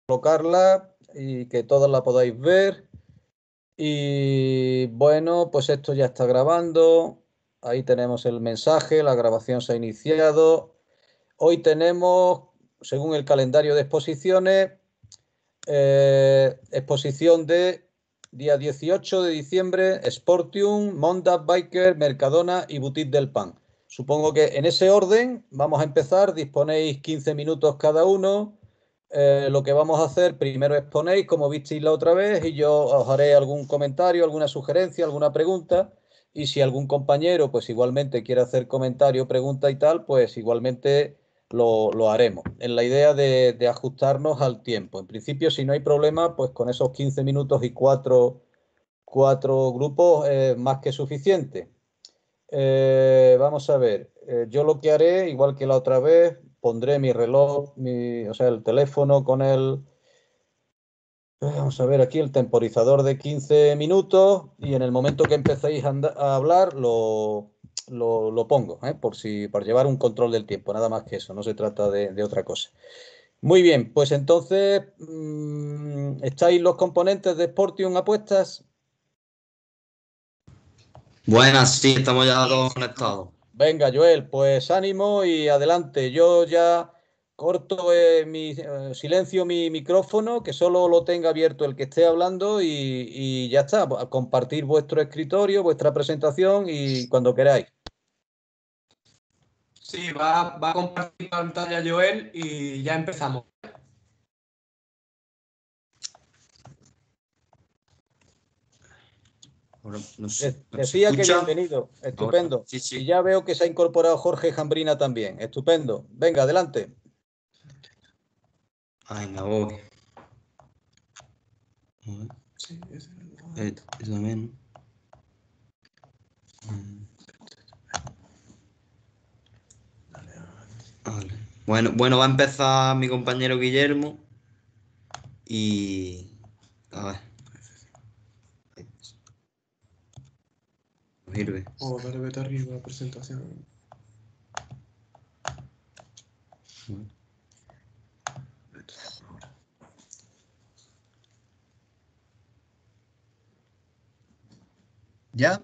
colocarla y que todos la podáis ver. Y bueno, pues esto ya está grabando. Ahí tenemos el mensaje, la grabación se ha iniciado. Hoy tenemos, según el calendario de exposiciones, exposición de día 18 de diciembre, Sportium, Mondad Biker, Mercadona y Boutique del Pan. Supongo que en ese orden vamos a empezar, disponéis 15 minutos cada uno. Lo que vamos a hacer, primero exponéis como visteis la otra vez y yo os haré algún comentario, alguna sugerencia, alguna pregunta. Y si algún compañero, pues igualmente quiere hacer comentario, pregunta y tal, pues igualmente lo haremos, en la idea de ajustarnos al tiempo. En principio, si no hay problema, pues con esos 15 minutos y cuatro grupos más que suficiente. Vamos a ver, yo lo que haré, igual que la otra vez, pondré mi reloj, o sea, el teléfono con el, vamos a ver aquí, el temporizador de 15 minutos y en el momento que empecéis a hablar lo pongo, por llevar un control del tiempo, nada más que eso, no se trata de otra cosa. Muy bien, pues entonces, ¿estáis los componentes de Sportium apuestas? Buenas, sí, estamos ya todos conectados. Venga, Joel, pues ánimo y adelante. Yo ya corto silencio mi micrófono, que solo lo tenga abierto el que esté hablando y ya está. A compartir vuestro escritorio, vuestra presentación y cuando queráis. Sí, va a compartir pantalla Joel y ya empezamos. No sé, Decía que bienvenido, estupendo. Ahora, sí. Y ya veo que se ha incorporado Jorge Jambrina también, estupendo. Venga, adelante. Venga, voy. Sí, eso también. Vale. Bueno, va a empezar mi compañero Guillermo y... A ver. No sirve. Dale, vete arriba, presentación. ¿Ya?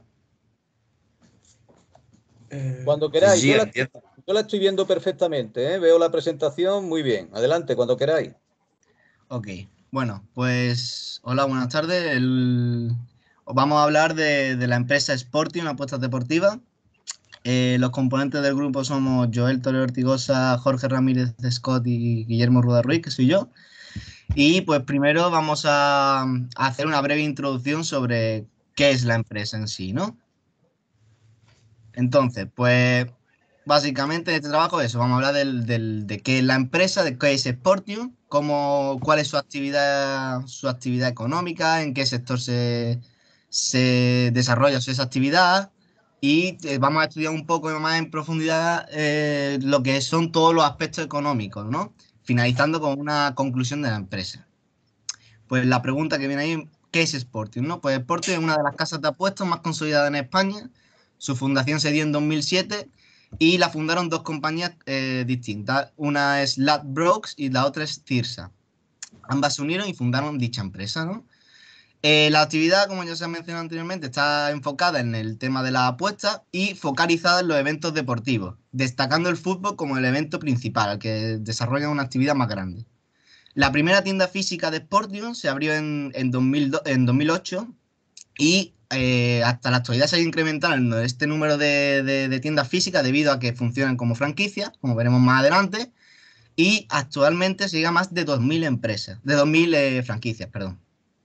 Cuando queráis, Sí, yo la estoy viendo perfectamente, ¿eh? Veo la presentación muy bien. Adelante, cuando queráis. Ok, bueno, pues hola, buenas tardes. Vamos a hablar de la empresa Sportium, apuestas deportivas. Los componentes del grupo somos Joel Torre Ortigosa, Jorge Ramírez Scott y Guillermo Ruda Ruiz, que soy yo. Y pues primero vamos a hacer una breve introducción sobre qué es la empresa en sí, ¿no? Entonces, pues básicamente en este trabajo eso, vamos a hablar de qué es la empresa, de qué es Sportium, cuál es su actividad económica, en qué sector se desarrolla esa actividad y vamos a estudiar un poco más en profundidad lo que son todos los aspectos económicos, ¿no? Finalizando con una conclusión de la empresa. Pues la pregunta que viene ahí, ¿qué es Sportium, no? Pues Sportium es una de las casas de apuestas más consolidadas en España. Su fundación se dio en 2007 y la fundaron dos compañías distintas. Una es Ladbrokes y la otra es Cirsa. Ambas se unieron y fundaron dicha empresa, ¿no? La actividad, como ya se ha mencionado anteriormente, está enfocada en el tema de las apuestas y focalizada en los eventos deportivos, destacando el fútbol como el evento principal, al que desarrolla una actividad más grande. La primera tienda física de Sportium se abrió en 2008 y hasta la actualidad se ha incrementado este número de tiendas físicas debido a que funcionan como franquicias, como veremos más adelante, y actualmente se llega a más de 2.000 empresas, de 2.000 franquicias, perdón.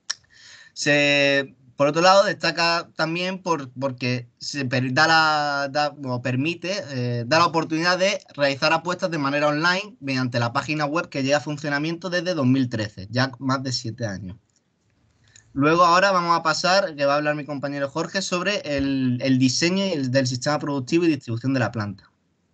Por otro lado, destaca también porque permite, da la oportunidad de realizar apuestas de manera online mediante la página web que llega a funcionamiento desde 2013, ya más de 7 años. Luego ahora vamos a pasar, que va a hablar mi compañero Jorge, sobre el diseño del sistema productivo y distribución de la planta.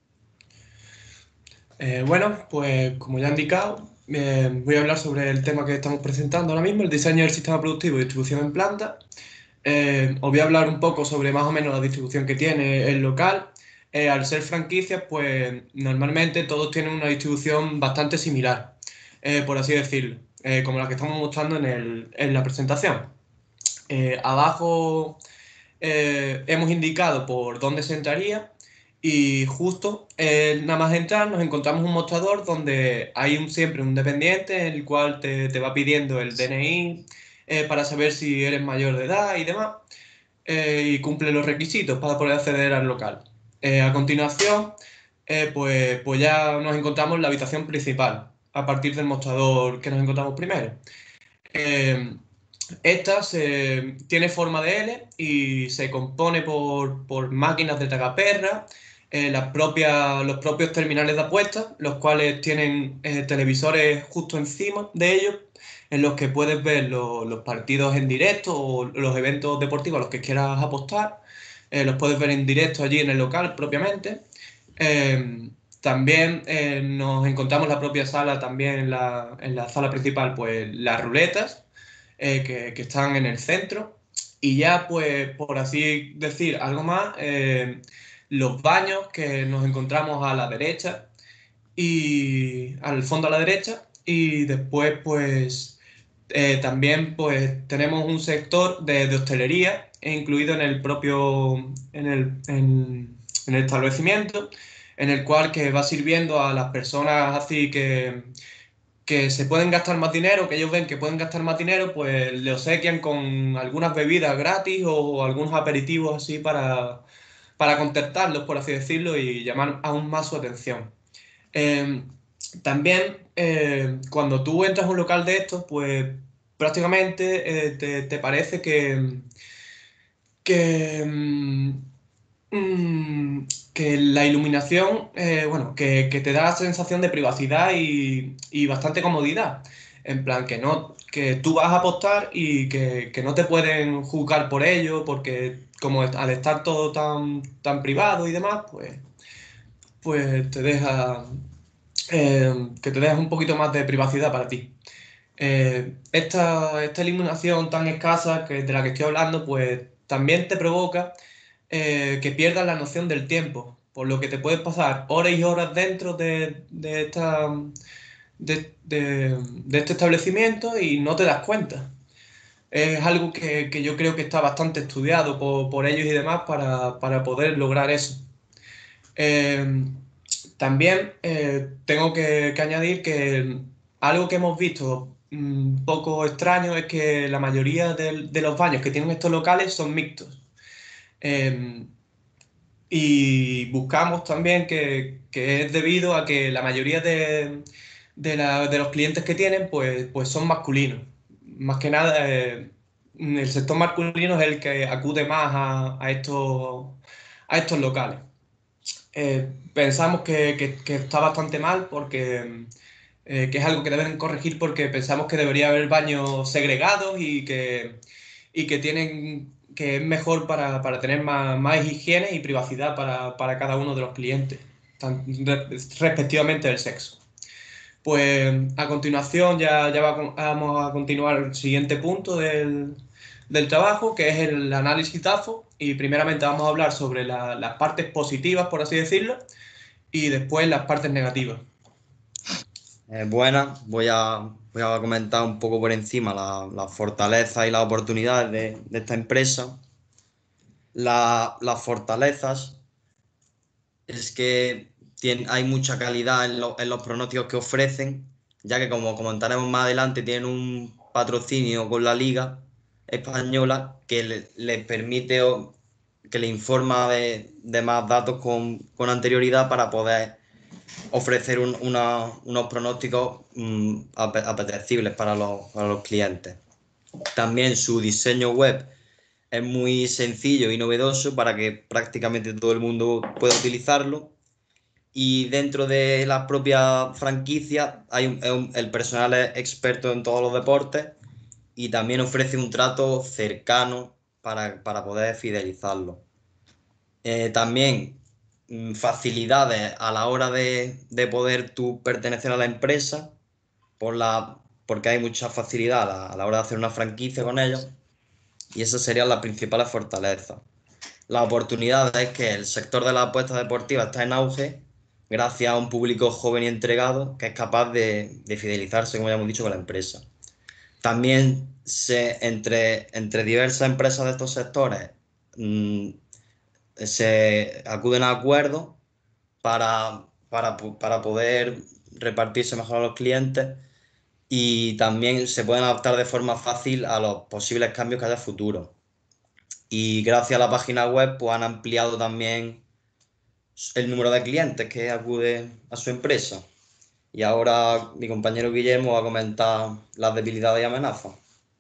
Bueno, pues como ya he indicado, voy a hablar sobre el tema que estamos presentando ahora mismo, el diseño del sistema productivo y distribución en planta. Os voy a hablar un poco sobre más o menos la distribución que tiene el local. Al ser franquicias, pues normalmente todos tienen una distribución bastante similar, por así decirlo. como la que estamos mostrando en la presentación. Abajo hemos indicado por dónde se entraría y justo nada más entrar nos encontramos un mostrador donde hay siempre un dependiente en el cual te va pidiendo el DNI para saber si eres mayor de edad y demás, y cumple los requisitos para poder acceder al local. A continuación, pues ya nos encontramos en la habitación principal, a partir del mostrador que nos encontramos primero. Esta tiene forma de L y se compone por máquinas de tragaperras, los propios terminales de apuestas, los cuales tienen televisores justo encima de ellos, en los que puedes ver los partidos en directo o los eventos deportivos a los que quieras apostar. Los puedes ver en directo allí en el local propiamente. También nos encontramos en la propia sala, también en la sala principal, pues las ruletas que están en el centro. Y ya, pues, por así decir algo más, los baños que nos encontramos a la derecha y al fondo a la derecha. Y después, pues, también pues, tenemos un sector de hostelería incluido en el propio en el establecimiento, en el cual que va sirviendo a las personas así que se pueden gastar más dinero, que ellos ven que pueden gastar más dinero, pues le obsequian con algunas bebidas gratis o algunos aperitivos así para contentarlos, por así decirlo, y llamar aún más su atención. También cuando tú entras a un local de estos, pues prácticamente te parece que, que la iluminación, bueno, que te da la sensación de privacidad y bastante comodidad. En plan, que tú vas a apostar y que no te pueden juzgar por ello, porque como al estar todo tan privado y demás, pues te deja que te deja un poquito más de privacidad para ti. Esta iluminación tan escasa de la que estoy hablando, pues también te provoca que pierdas la noción del tiempo, por lo que te puedes pasar horas y horas dentro de este establecimiento y no te das cuenta. Es algo que yo creo que está bastante estudiado por ellos y demás para poder lograr eso. También tengo que añadir que algo que hemos visto un poco extraño es que la mayoría de los baños que tienen estos locales son mixtos. Y buscamos también que es debido a que la mayoría de los clientes que tienen pues son masculinos. Más que nada, el sector masculino es el que acude más a estos locales. Pensamos que está bastante mal porque que es algo que deben corregir porque pensamos que debería haber baños segregados y que es mejor para tener más higiene y privacidad para cada uno de los clientes, respectivamente del sexo. Pues a continuación vamos a continuar el siguiente punto del trabajo, que es el análisis DAFO, y primeramente vamos a hablar sobre las partes positivas, por así decirlo, y después las partes negativas. Buenas, voy a comentar un poco por encima las fortalezas y las oportunidades de esta empresa. Las fortalezas es que hay mucha calidad en los pronósticos que ofrecen, ya que como comentaremos más adelante, tienen un patrocinio con la Liga Española que les permite que le informa de más datos con anterioridad para poder ofrecer unos pronósticos apetecibles para los clientes. También su diseño web es muy sencillo y novedoso para que prácticamente todo el mundo pueda utilizarlo. Y dentro de las propias franquicias el personal es experto en todos los deportes y también ofrece un trato cercano para poder fidelizarlo. También facilidades a la hora de poder tú pertenecer a la empresa porque hay mucha facilidad a la hora de hacer una franquicia con ellos y esas serían las principales fortalezas. La oportunidad es que el sector de las apuestas deportivas está en auge gracias a un público joven y entregado que es capaz de fidelizarse, como ya hemos dicho, con la empresa. También entre diversas empresas de estos sectores se acuden a acuerdos para poder repartirse mejor a los clientes, y también se pueden adaptar de forma fácil a los posibles cambios que haya futuro. Y gracias a la página web pues han ampliado también el número de clientes que acude a su empresa. Y ahora mi compañero Guillermo va a comentar las debilidades y amenazas.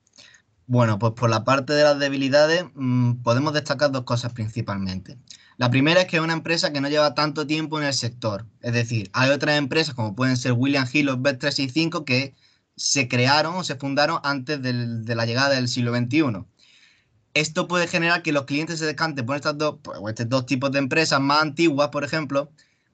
Bueno, pues por la parte de las debilidades podemos destacar dos cosas principalmente. La primera es que es una empresa que no lleva tanto tiempo en el sector. Es decir, hay otras empresas como pueden ser William Hill o Bet365 que se crearon o se fundaron antes de la llegada del siglo XXI. Esto puede generar que los clientes se decanten por estos dos tipos de empresas más antiguas, por ejemplo,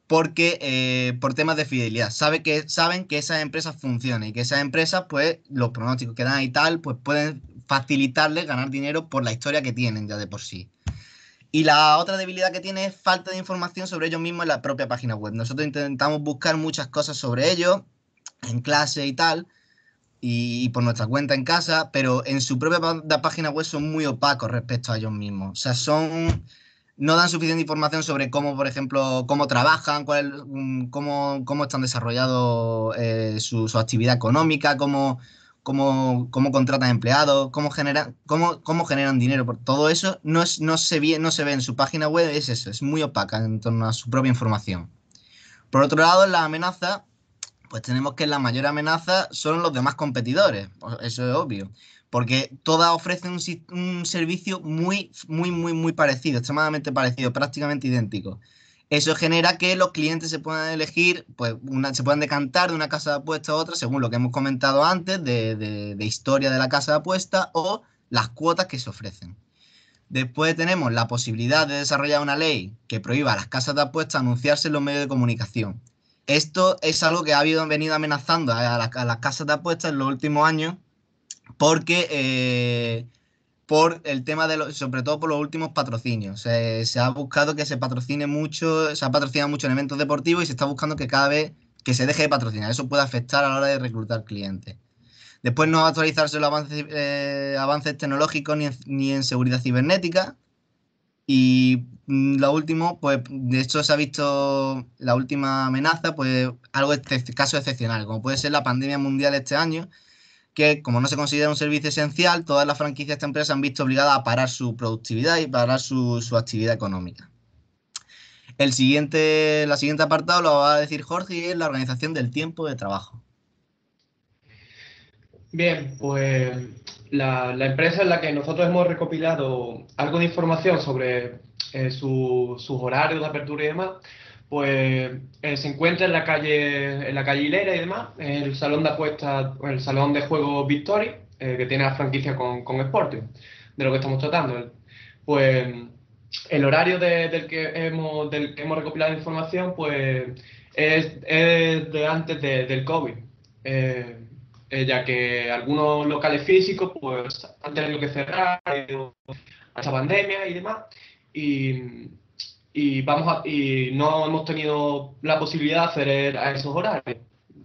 porque por temas de fidelidad. Saben que esas empresas funcionan y que esas empresas, pues, los pronósticos que dan y tal, pues pueden facilitarles ganar dinero por la historia que tienen ya de por sí. Y la otra debilidad que tiene es falta de información sobre ellos mismos en la propia página web. Nosotros intentamos buscar muchas cosas sobre ellos en clase y tal, y por nuestra cuenta en casa, pero en su propia página web son muy opacos respecto a ellos mismos. O sea, no dan suficiente información sobre cómo, por ejemplo, cómo trabajan, cómo están desarrollados su actividad económica, cómo contratan empleados, cómo generan dinero. Por todo eso no se ve en su página web, es eso, es muy opaca en torno a su propia información. Por otro lado, en la amenaza, pues tenemos que la mayor amenaza son los demás competidores, pues eso es obvio, porque todas ofrecen un servicio muy parecido, extremadamente parecido, prácticamente idéntico. Eso genera que los clientes se puedan elegir, pues se puedan decantar de una casa de apuestas a otra, según lo que hemos comentado antes, de historia de la casa de apuestas o las cuotas que se ofrecen. Después tenemos la posibilidad de desarrollar una ley que prohíba a las casas de apuestas anunciarse en los medios de comunicación. Esto es algo que ha venido amenazando a las casas de apuestas en los últimos años porque por el tema sobre todo por los últimos patrocinios. Se ha buscado que se patrocine mucho, se ha patrocinado mucho en eventos deportivos y se está buscando que cada vez que se deje de patrocinar. Eso puede afectar a la hora de reclutar clientes. Después no va a actualizarse los avances tecnológicos ni en seguridad cibernética. Y lo último, pues de hecho se ha visto la última amenaza, pues caso excepcional, como puede ser la pandemia mundial este año, que como no se considera un servicio esencial, todas las franquicias de esta empresa han visto obligadas a parar su productividad y parar su actividad económica. La siguiente apartado lo va a decir Jorge y es la organización del tiempo de trabajo. Bien, pues la empresa en la que nosotros hemos recopilado algo de información sobre sus horarios de apertura y demás, pues se encuentra en la calle Hilera y demás, el salón de apuestas, el salón de juegos Victory, que tiene la franquicia con Sporting, de lo que estamos tratando. Pues el horario del que hemos recopilado información, pues es de antes del COVID. Ya que algunos locales físicos pues han tenido que cerrar a esta pandemia y demás, y no hemos tenido la posibilidad de acceder a esos horarios.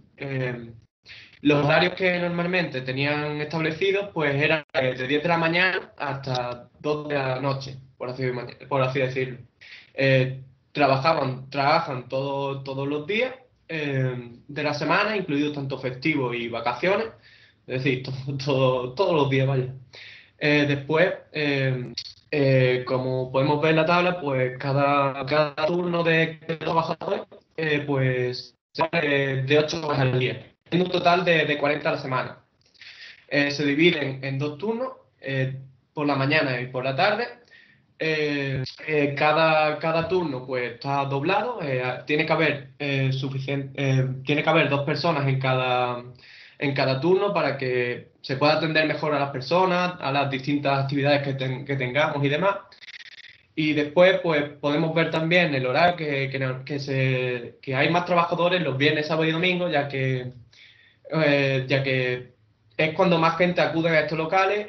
Los horarios que normalmente tenían establecidos pues eran de 10 de la mañana hasta 2 de la noche, por así decirlo. Trabajan todos los días de la semana, incluidos tanto festivos y vacaciones, es decir, todos los días, vaya. Después, como podemos ver en la tabla, pues cada turno de trabajadores pues de 8 horas al día, en un total de 40 a la semana. Se dividen en 2 turnos, por la mañana y por la tarde. Cada turno pues está doblado, tiene que haber tiene que haber 2 personas en cada turno para que se pueda atender mejor a las personas, a las distintas actividades que tengamos y demás. Y después pues podemos ver también el horario que hay más trabajadores los viernes, sábado y domingo, ya que es cuando más gente acude a estos locales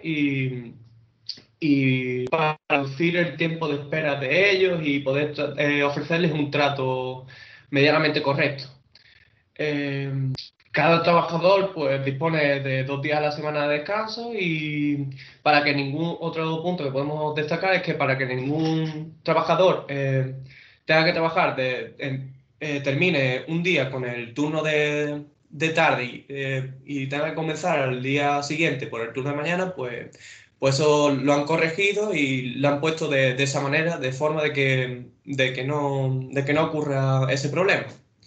y para reducir el tiempo de espera de ellos y poder ofrecerles un trato medianamente correcto. Cada trabajador pues dispone de 2 días a la semana de descanso, y para que ningún otro punto que podemos destacar es que para que ningún trabajador tenga que trabajar termine un día con el turno de tarde y tenga que comenzar al día siguiente por el turno de mañana, pues eso lo han corregido y lo han puesto de esa manera, de forma de que no ocurra ese problema.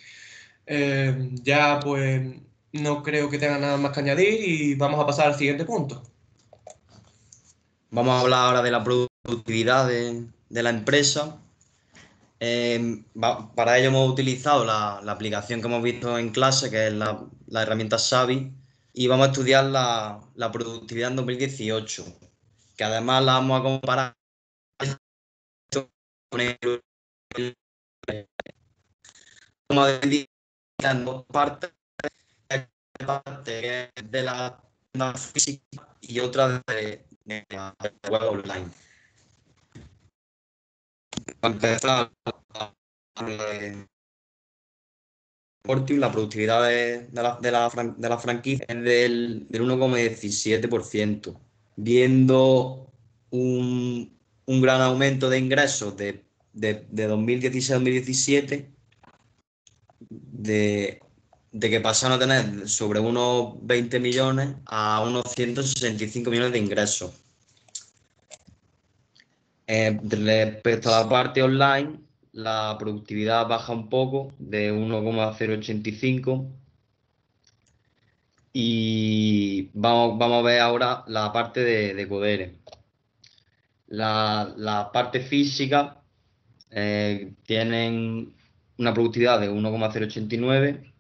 Ya pues no creo que tenga nada más que añadir y vamos a pasar al siguiente punto. Vamos a hablar ahora de la productividad de la empresa. Para ello hemos utilizado la aplicación que hemos visto en clase, que es la herramienta Xavi, y vamos a estudiar la productividad en 2018, que además la vamos a comparar con en dos partes, parte que es de la física y otra de la web online. Para empezar, la productividad de la franquicia es del 1,17%, viendo un gran aumento de ingresos de 2016 a 2017, de que pasaron a tener sobre unos 20 millones a unos 165 millones de ingresos. Respecto a la parte online, la productividad baja un poco, de 1,085, y vamos a ver ahora la parte de Codere. La parte física tienen una productividad de 1,089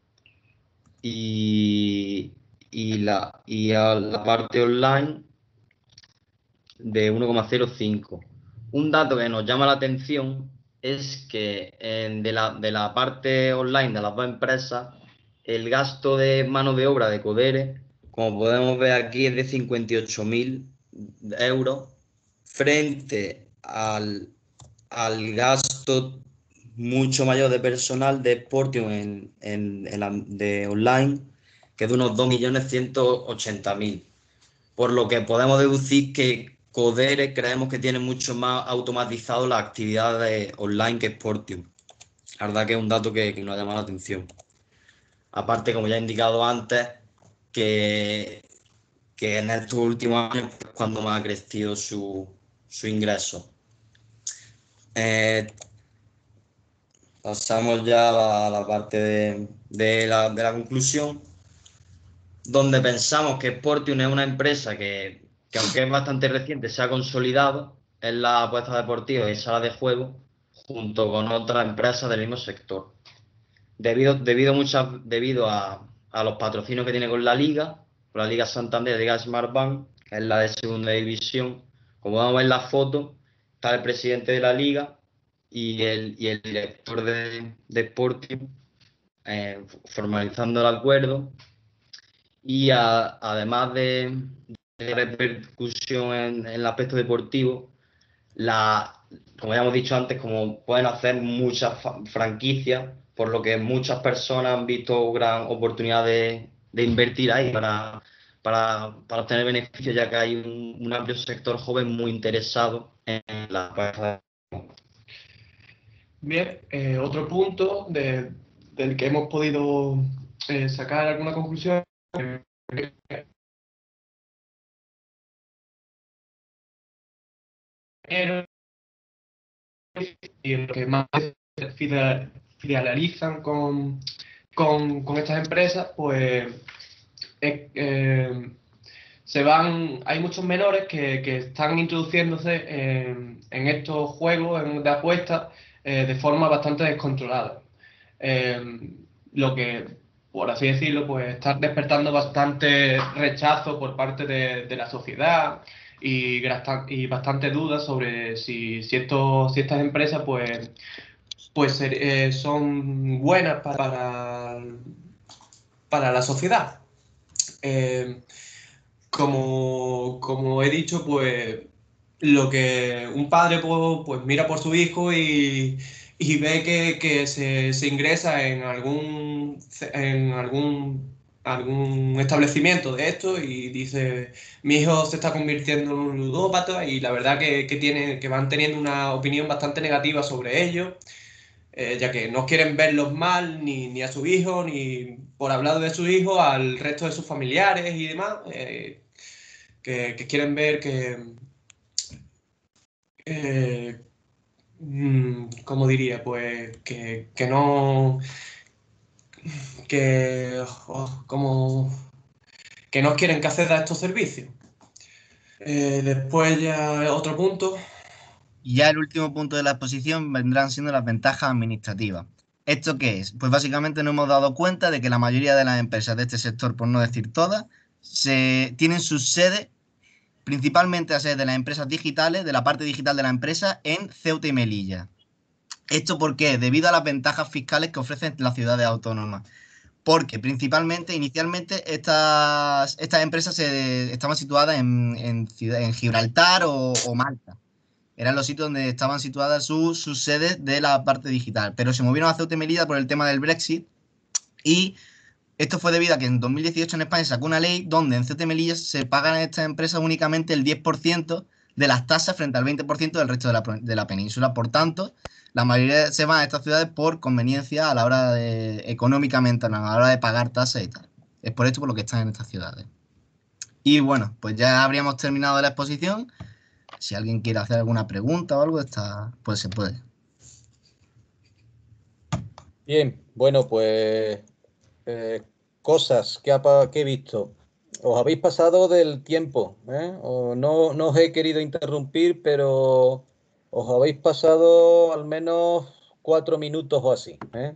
y a la parte online de 1,05. Un dato que nos llama la atención es que de la parte online de las dos empresas, el gasto de mano de obra de Codere, como podemos ver aquí, es de 58.000 euros frente al gasto mucho mayor de personal de Sportium de online, que es de unos 2.180.000. Por lo que podemos deducir que Codere creemos que tiene mucho más automatizado las actividades online que Sportium. La verdad que es un dato que nos llama la atención. Aparte, como ya he indicado antes, que en estos últimos años es cuando más ha crecido su ingreso. Pasamos ya a la parte de la conclusión, donde pensamos que Sportium es una empresa que aunque es bastante reciente, se ha consolidado en la apuesta deportiva y sala de juego junto con otras empresas del mismo sector. Debido a los patrocinios que tiene con la Liga Santander, Liga Smartbank, que es la de segunda división. Como vamos a ver en la foto, está el presidente de la liga y el director de Sporting, formalizando el acuerdo. Y además de repercusión en el aspecto deportivo, como ya hemos dicho antes, como pueden hacer muchas franquicias, por lo que muchas personas han visto gran oportunidad de invertir ahí para obtener beneficios, ya que hay un amplio sector joven muy interesado en la pareja. Bien, otro punto del que hemos podido sacar alguna conclusión y lo que más fidelizan con estas empresas, pues hay muchos menores que están introduciéndose en estos juegos de apuestas de forma bastante descontrolada. Lo que, por así decirlo, pues está despertando bastante rechazo por parte de la sociedad y bastante dudas sobre si estas empresas son buenas para la sociedad. Como he dicho, pues lo que un padre pues mira por su hijo y ve que se ingresa en algún algún establecimiento de esto y dice, mi hijo se está convirtiendo en un ludópata y la verdad que van teniendo una opinión bastante negativa sobre ello, ya que no quieren verlos mal ni a su hijo, ni por hablar de su hijo al resto de sus familiares y demás, que quieren ver eh, ¿cómo diría? Pues que no, que, como, que no quieren que acceda a estos servicios. Después ya otro punto. Y ya el último punto de la exposición vendrán siendo las ventajas administrativas. ¿Esto qué es? Pues básicamente nos hemos dado cuenta de que la mayoría de las empresas de este sector, por no decir todas, tienen sus sedes, principalmente las sedes de las empresas digitales, de la parte digital de la empresa, en Ceuta y Melilla. ¿Esto por qué? Debido a las ventajas fiscales que ofrecen las ciudades autónomas. Porque principalmente, inicialmente, estas empresas estaban situadas en Gibraltar o Malta. Eran los sitios donde estaban situadas sus sedes de la parte digital. Pero se movieron a Ceuta y Melilla por el tema del Brexit. Y esto fue debido a que en 2018 en España sacó una ley donde en Ceuta y Melilla se pagan a estas empresas únicamente el 10% de las tasas frente al 20% del resto de la península. Por tanto, la mayoría se van a estas ciudades por conveniencia a la hora de, económicamente, a la hora de pagar tasas y tal. Es por esto por lo que están en estas ciudades. Y bueno, pues ya habríamos terminado la exposición. Si alguien quiere hacer alguna pregunta o algo, pues se puede. Bien, bueno, pues cosas que he visto. Os habéis pasado del tiempo, ¿eh? No os he querido interrumpir, pero os habéis pasado al menos 4 minutos o así, ¿eh?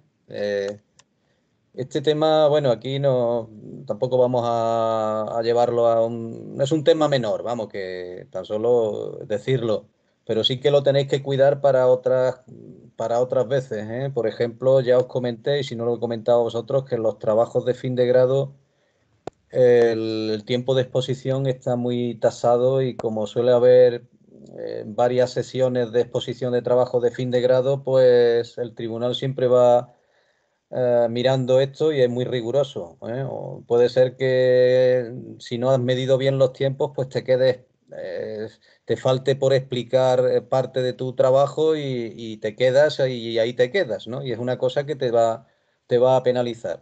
Este tema, bueno, aquí no tampoco vamos a llevarlo a un... No es un tema menor, vamos, que tan solo decirlo, pero sí que lo tenéis que cuidar para otras veces, ¿eh? Por ejemplo, ya os comenté, y si no lo he comentado a vosotros, que en los trabajos de fin de grado el tiempo de exposición está muy tasado y como suele haber varias sesiones de exposición de trabajo de fin de grado, pues el tribunal siempre va mirando esto y es muy riguroso, ¿eh? O puede ser que si no has medido bien los tiempos, pues eh, te falte por explicar parte de tu trabajo y te quedas y ahí te quedas, ¿no? Y es una cosa que te va a penalizar.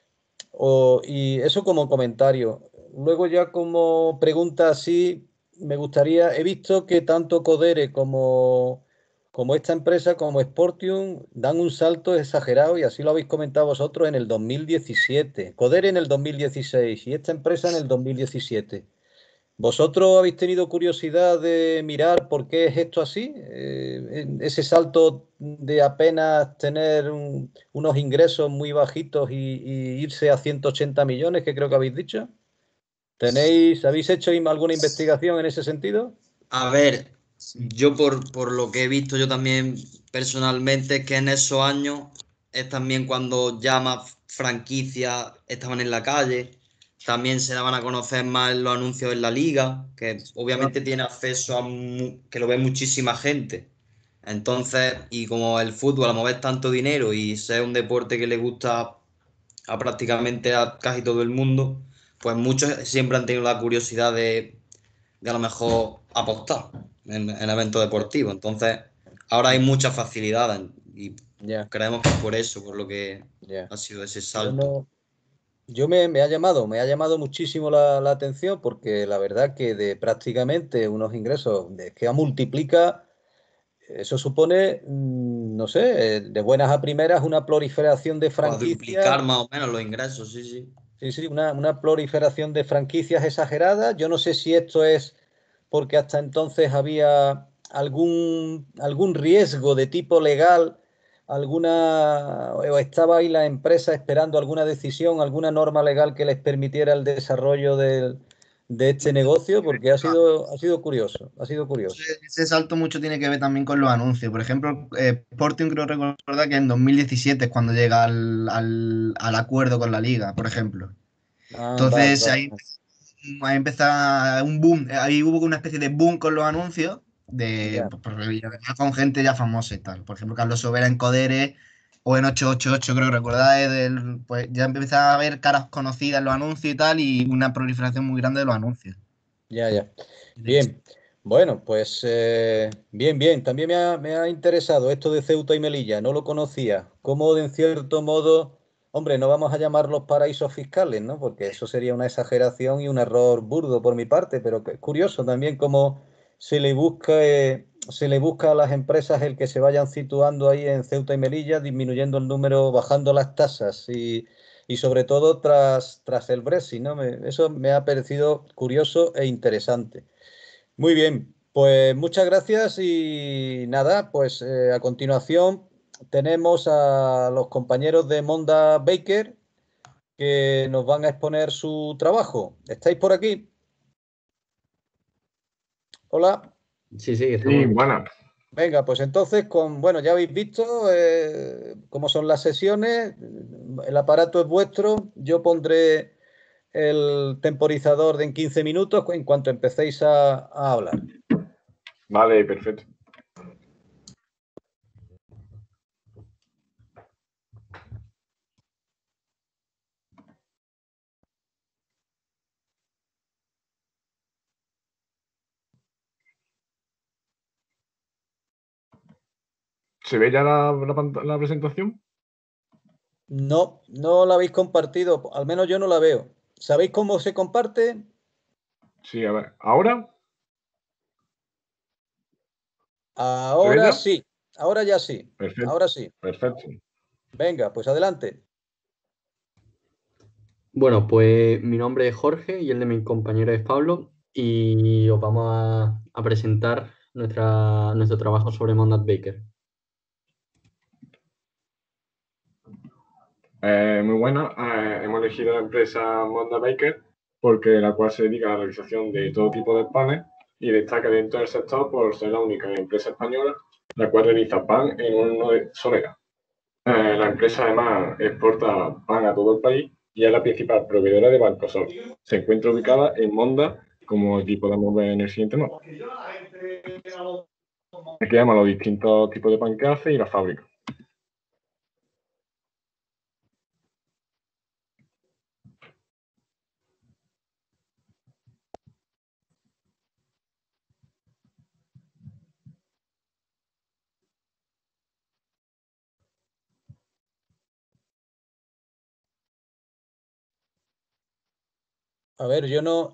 Y eso como comentario. Luego ya como pregunta así, me gustaría, he visto que tanto Codere como esta empresa, como Sportium, dan un salto exagerado y así lo habéis comentado vosotros en el 2017. Codere en el 2016 y esta empresa en el 2017. ¿Vosotros habéis tenido curiosidad de mirar por qué es esto así? Ese salto de apenas tener unos ingresos muy bajitos y irse a 180 millones, que creo que habéis dicho. ¿Habéis hecho alguna investigación en ese sentido? A ver, yo por lo que he visto yo también personalmente, que en esos años es también cuando ya más franquicias estaban en la calle, también se daban a conocer más los anuncios en la liga, que obviamente tiene acceso que lo ve muchísima gente. Entonces, y como el fútbol, a mover tanto dinero y ser un deporte que le gusta a prácticamente a casi todo el mundo, pues muchos siempre han tenido la curiosidad de a lo mejor apostar en eventos deportivos. Entonces, ahora hay muchas facilidades y Ya, creemos que es por eso, por lo que ya. ha sido ese Yo salto. no, me ha llamado muchísimo la atención porque la verdad que de prácticamente unos ingresos que multiplica. Eso supone, no sé, de buenas a primeras una proliferación de franquicias, Cuadruplicar más o menos los ingresos, sí, sí. sí, sí, una proliferación de franquicias exagerada. Yo no sé si esto es porque hasta entonces había algún riesgo de tipo legal, o estaba ahí la empresa esperando alguna decisión, alguna norma legal que les permitiera el desarrollo de este negocio, porque ha sido curioso, ha sido curioso. Ese salto mucho tiene que ver también con los anuncios. Por ejemplo, Sporting creo recordar que en 2017 es cuando llega al acuerdo con la liga, por ejemplo. Ah, vale, Entonces vale. ahí empezó un boom, ahí hubo una especie de boom con los anuncios, Ya. pues, además con gente ya famosa y tal. Por ejemplo, Carlos Sobera en Codere, O en 888, creo recordar, pues ya empezaba a haber caras conocidas en los anuncios y tal, y una proliferación muy grande de los anuncios. Ya, ya. Bien. Bueno, pues bien, bien. También me ha interesado esto de Ceuta y Melilla. No lo conocía. Cómo, de en cierto modo, hombre, no vamos a llamarlos paraísos fiscales, ¿no? Porque eso sería una exageración y un error burdo por mi parte, pero es curioso también cómo se le busca a las empresas el que se vayan situando ahí en Ceuta y Melilla, disminuyendo el número, bajando las tasas y sobre todo tras el Brexit, ¿no? Eso me ha parecido curioso e interesante. Muy bien, pues muchas gracias y nada, pues a continuación tenemos a los compañeros de Monda Baker que nos van a exponer su trabajo. ¿Estáis por aquí? Hola. Sí, estamos. Sí, bueno. Venga, pues entonces, bueno, ya habéis visto cómo son las sesiones, el aparato es vuestro, yo pondré el temporizador de en 15 minutos en cuanto empecéis a hablar. Vale, perfecto. ¿Se ve ya la presentación? No, no la habéis compartido, al menos yo no la veo. ¿Sabéis cómo se comparte? Sí, a ver. ¿Ahora? Ahora ya? sí, ahora ya sí, Perfecto. ahora sí. Perfecto. Venga, pues adelante. Bueno, pues mi nombre es Jorge y el de mi compañero es Pablo y os vamos a presentar nuestro trabajo sobre Monad Baker. Muy buena. Hemos elegido la empresa Monda Baker porque la cual se dedica a la realización de todo tipo de panes y destaca dentro del sector por ser la única empresa española la cual realiza pan en un horno de solera. La empresa además exporta pan a todo el país y es la principal proveedora de Bancosol. Se encuentra ubicada en Monda, como aquí podemos ver en el siguiente mapa. Aquí vemos los distintos tipos de pan que hace y la fábrica. A ver, yo no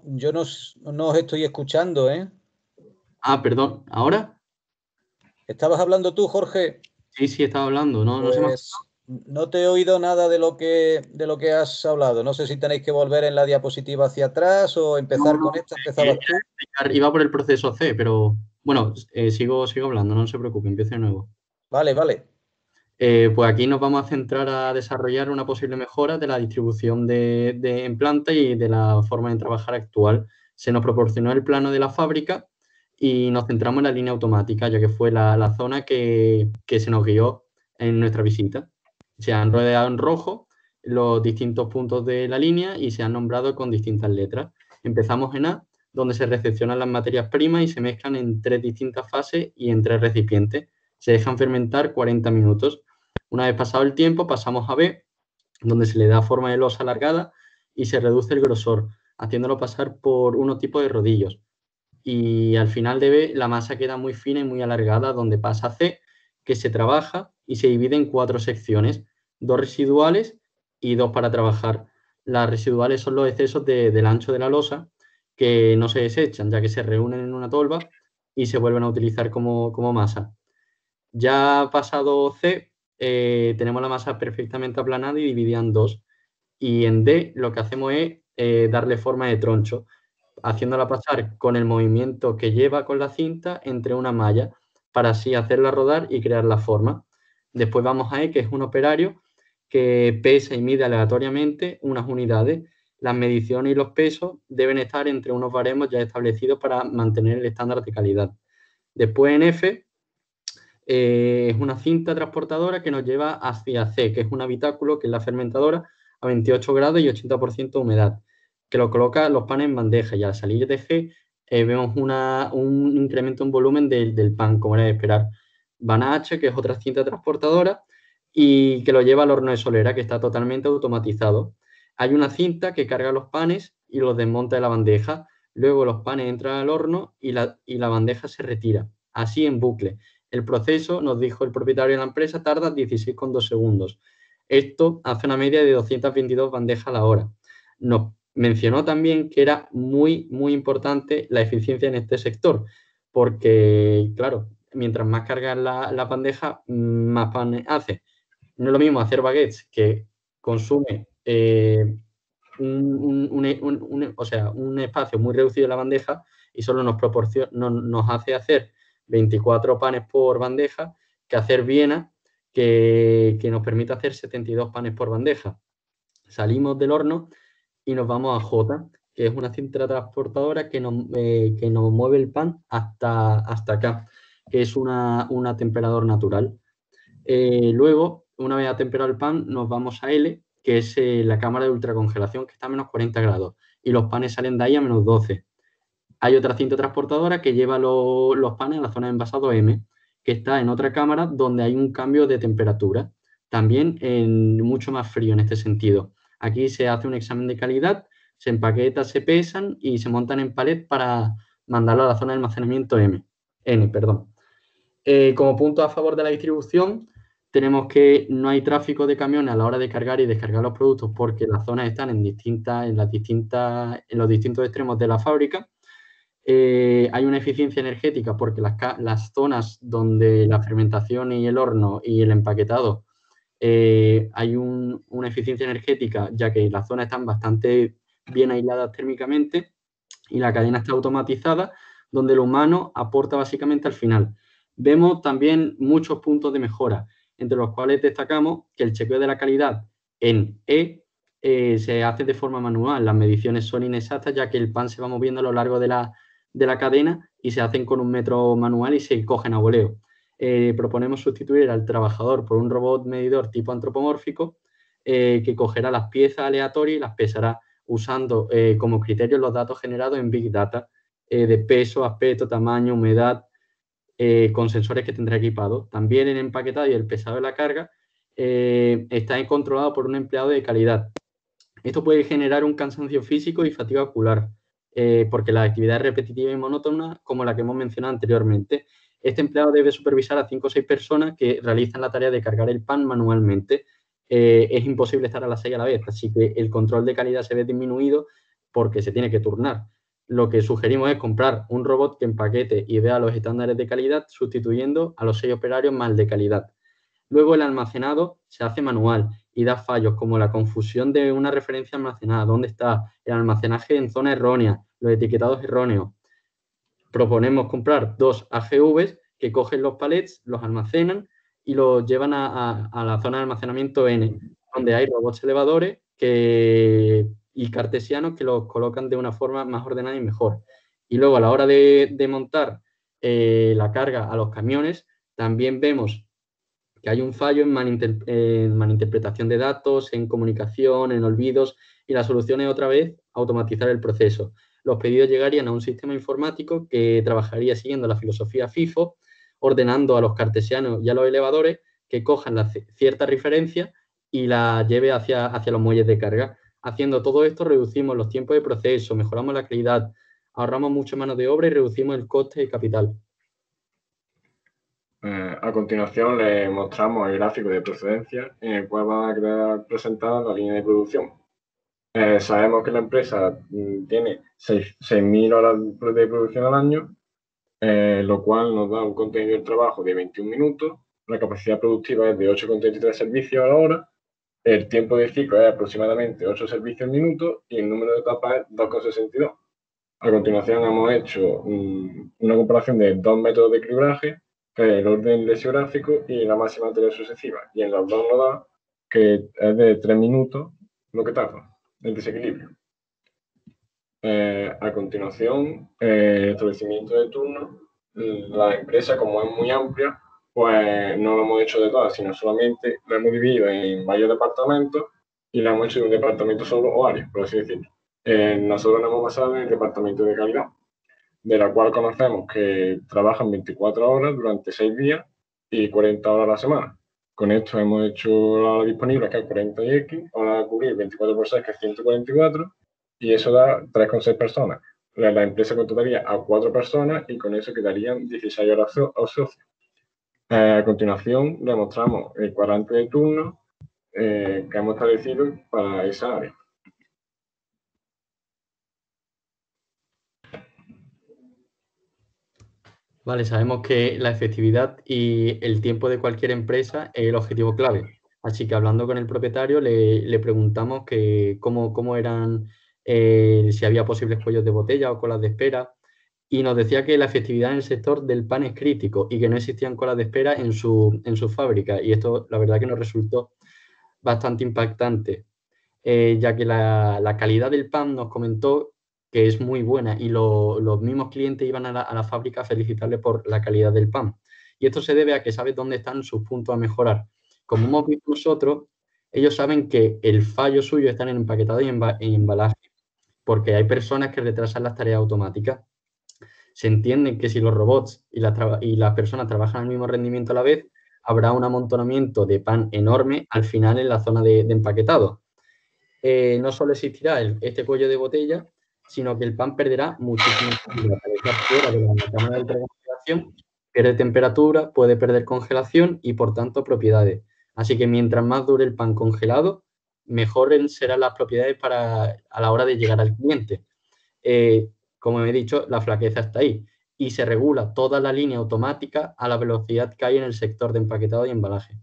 os estoy escuchando, ¿eh? Ah, perdón, ¿ahora? ¿Estabas hablando tú, Jorge? Sí, estaba hablando, no se me ha... Pues no te he oído nada de lo que has hablado. No sé si tenéis que volver en la diapositiva hacia atrás o empezar con esta. ¿Empezabas tú? Iba por el proceso C, pero bueno, sigo hablando, no se preocupe, empiezo de nuevo. Vale, vale. Pues aquí nos vamos a centrar a desarrollar una posible mejora de la distribución en planta y de la forma de trabajar actual. Se nos proporcionó el plano de la fábrica y nos centramos en la línea automática, ya que fue la zona que se nos guió en nuestra visita. Se han rodeado en rojo los distintos puntos de la línea y se han nombrado con distintas letras. Empezamos en A, donde se recepcionan las materias primas y se mezclan en 3 distintas fases y en 3 recipientes. Se dejan fermentar 40 minutos. Una vez pasado el tiempo, pasamos a B, donde se le da forma de losa alargada y se reduce el grosor, haciéndolo pasar por unos tipos de rodillos. Y al final de B, la masa queda muy fina y muy alargada, donde pasa a C, que se trabaja y se divide en 4 secciones, 2 residuales y 2 para trabajar. Las residuales son los excesos del ancho de la losa que no se desechan, ya que se reúnen en una tolva y se vuelven a utilizar como masa. Ya pasado C, tenemos la masa perfectamente aplanada y dividida en 2. Y en D lo que hacemos es darle forma de troncho, haciéndola pasar con el movimiento que lleva con la cinta entre una malla, para así hacerla rodar y crear la forma. Después vamos a E, que es un operario que pesa y mide aleatoriamente unas unidades. Las mediciones y los pesos deben estar entre unos baremos ya establecidos para mantener el estándar de calidad. Después en F, es una cinta transportadora que nos lleva hacia C, que es un habitáculo, que es la fermentadora, a 28 grados y 80% de humedad, que lo coloca los panes en bandeja, y al salir de G vemos un incremento en volumen del pan, como era de esperar. Van a H, que es otra cinta transportadora, y que lo lleva al horno de solera, que está totalmente automatizado. Hay una cinta que carga los panes y los desmonta de la bandeja. Luego los panes entran al horno y la bandeja se retira. Así en bucle. El proceso, nos dijo el propietario de la empresa, tarda 16,2 segundos. Esto hace una media de 222 bandejas a la hora. Nos mencionó también que era muy, muy importante la eficiencia en este sector, porque, claro, mientras más cargas la bandeja, más pan hace. No es lo mismo hacer baguettes que consume un espacio muy reducido en la bandeja y solo nos hace hacer 24 panes por bandeja que hacer Viena, que nos permite hacer 72 panes por bandeja. Salimos del horno y nos vamos a Jota, que es una cinta transportadora que nos mueve el pan hasta acá, que es una temperador natural. Luego, una vez atemperado el pan, nos vamos a L, que es la cámara de ultracongelación, que está a menos 40 grados, y los panes salen de ahí a menos 12. Hay otra cinta transportadora que lleva los panes a la zona de envasado M, que está en otra cámara donde hay un cambio de temperatura, también mucho más frío en este sentido. Aquí se hace un examen de calidad, se empaquetan, se pesan y se montan en palet para mandarlo a la zona de almacenamiento N. Como punto a favor de la distribución, tenemos que no hay tráfico de camiones a la hora de cargar y descargar los productos porque las zonas están en los distintos extremos de la fábrica. Hay una eficiencia energética porque las zonas donde la fermentación y el horno y el empaquetado hay una eficiencia energética, ya que las zonas están bastante bien aisladas térmicamente y la cadena está automatizada, donde el humano aporta básicamente al final. Vemos también muchos puntos de mejora, entre los cuales destacamos que el chequeo de la calidad en se hace de forma manual. Las mediciones son inexactas, ya que el pan se va moviendo a lo largo de la cadena y se hacen con un metro manual y se cogen a voleo. Proponemos sustituir al trabajador por un robot medidor tipo antropomórfico que cogerá las piezas aleatorias y las pesará usando como criterio los datos generados en Big Data de peso, aspecto, tamaño, humedad, con sensores que tendrá equipado. También el empaquetado y el pesado de la carga está controlado por un empleado de calidad. Esto puede generar un cansancio físico y fatiga ocular, porque la actividad es repetitiva y monótona, como la que hemos mencionado anteriormente. Este empleado debe supervisar a 5 o 6 personas que realizan la tarea de cargar el pan manualmente. Es imposible estar a las 6 a la vez, así que el control de calidad se ve disminuido porque se tiene que turnar. Lo que sugerimos es comprar un robot que empaquete y vea los estándares de calidad, sustituyendo a los 6 operarios más el de calidad. Luego el almacenado se hace manual y da fallos como la confusión de una referencia almacenada, dónde está el almacenaje en zona errónea, los etiquetados erróneos. Proponemos comprar 2 AGVs que cogen los palets, los almacenan y los llevan a la zona de almacenamiento N, donde hay robots elevadores y cartesianos que los colocan de una forma más ordenada y mejor. Y luego a la hora de montar la carga a los camiones, también vemos que hay un fallo en malinterpretación de datos, en comunicación, en olvidos, y la solución es otra vez automatizar el proceso. Los pedidos llegarían a un sistema informático que trabajaría siguiendo la filosofía FIFO, ordenando a los cartesianos y a los elevadores que cojan cierta referencia y la lleve hacia los muelles de carga. Haciendo todo esto reducimos los tiempos de proceso, mejoramos la calidad, ahorramos mucha mano de obra y reducimos el coste de capital. A continuación les mostramos el gráfico de procedencia en el cual van a quedar presentadas la línea de producción. Sabemos que la empresa tiene 6.000 horas de producción al año, lo cual nos da un contenido de trabajo de 21 minutos, la capacidad productiva es de 8,33 servicios a la hora, el tiempo de ciclo es aproximadamente 8 servicios al minuto y el número de etapas es 2,62. A continuación hemos hecho una comparación de 2 métodos de equilibraje, que es el orden lexicográfico y la máxima anterior sucesiva, y en los dos nos da que es de 3 minutos lo que tarda el desequilibrio. A continuación, el establecimiento de turnos. La empresa, como es muy amplia, pues no lo hemos hecho de todas, sino solamente lo hemos dividido en varios departamentos y lo hemos hecho de un departamento solo o área, por así decirlo. Nosotros nos hemos basado en el departamento de calidad, de la cual conocemos que trabajan 24 horas durante 6 días y 40 horas a la semana. Con esto hemos hecho la hora disponible, que es 40x, hora de cubrir 24 por 6, que es 144, y eso da 3,6 personas. La empresa contrataría a 4 personas y con eso quedarían 16 horas ociosas. A continuación, le mostramos el cuadrante de turno que hemos establecido para esa área. Vale, sabemos que la efectividad y el tiempo de cualquier empresa es el objetivo clave. Así que hablando con el propietario le preguntamos que cómo eran, si había posibles cuellos de botella o colas de espera, y nos decía que la efectividad en el sector del pan es crítico y que no existían colas de espera en su fábrica. Y esto la verdad que nos resultó bastante impactante, ya que la calidad del pan nos comentó que es muy buena y los mismos clientes iban a la fábrica a felicitarle por la calidad del pan. Y esto se debe a que sabe dónde están sus puntos a mejorar. Como hemos visto nosotros, ellos saben que el fallo suyo está en empaquetado y en embalaje, porque hay personas que retrasan las tareas automáticas. Se entiende que si los robots y las personas trabajan al mismo rendimiento a la vez, habrá un amontonamiento de pan enorme al final en la zona de empaquetado. No solo existirá este cuello de botella, sino que el pan perderá muchísimo al estar fuera de la cámara de alta congelación, pierde temperatura, puede perder congelación y, por tanto, propiedades. Así que mientras más dure el pan congelado, mejor serán las propiedades a la hora de llegar al cliente. Como he dicho, la flaqueza está ahí y se regula toda la línea automática a la velocidad que hay en el sector de empaquetado y embalaje.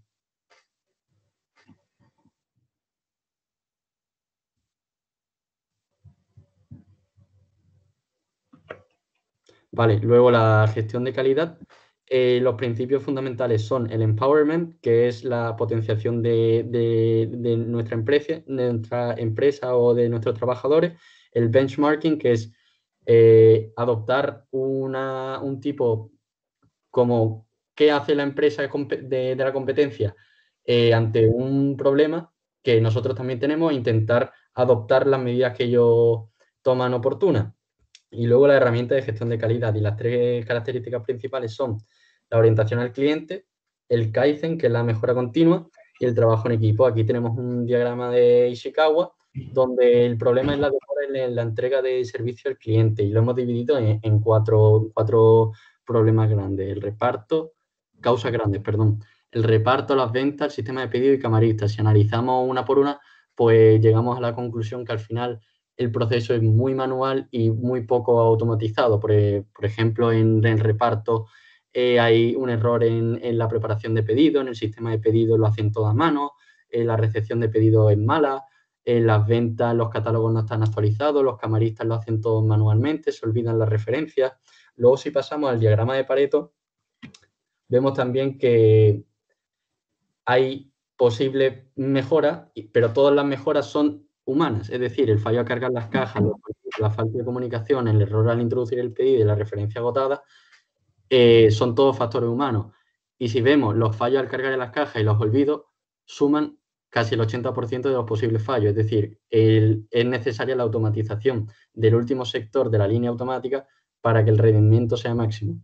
Vale, luego la gestión de calidad. Los principios fundamentales son el empowerment, que es la potenciación de nuestra empresa o de nuestros trabajadores. El benchmarking, que es adoptar un tipo como qué hace la empresa de la competencia ante un problema que nosotros también tenemos e intentar adoptar las medidas que ellos toman oportunas. Y luego la herramienta de gestión de calidad. Y las tres características principales son la orientación al cliente, el Kaizen, que es la mejora continua, y el trabajo en equipo. Aquí tenemos un diagrama de Ishikawa, donde el problema es la demora en la entrega de servicio al cliente. Y lo hemos dividido en cuatro problemas grandes. El reparto, causas grandes, perdón. El reparto, las ventas, el sistema de pedido y camaristas. Si analizamos una por una, pues llegamos a la conclusión que al final el proceso es muy manual y muy poco automatizado. Por ejemplo, en el reparto hay un error en la preparación de pedido, en el sistema de pedido lo hacen todo a mano, la recepción de pedido es mala, en las ventas los catálogos no están actualizados, los camaristas lo hacen todo manualmente, se olvidan las referencias. Luego, si pasamos al diagrama de Pareto, vemos también que hay posibles mejoras, pero todas las mejoras son humanas, es decir, el fallo al cargar las cajas, la falta de comunicación, el error al introducir el pedido y la referencia agotada, son todos factores humanos. Y si vemos los fallos al cargar en las cajas y los olvidos, suman casi el 80% de los posibles fallos. Es decir, es necesaria la automatización del último sector de la línea automática para que el rendimiento sea máximo.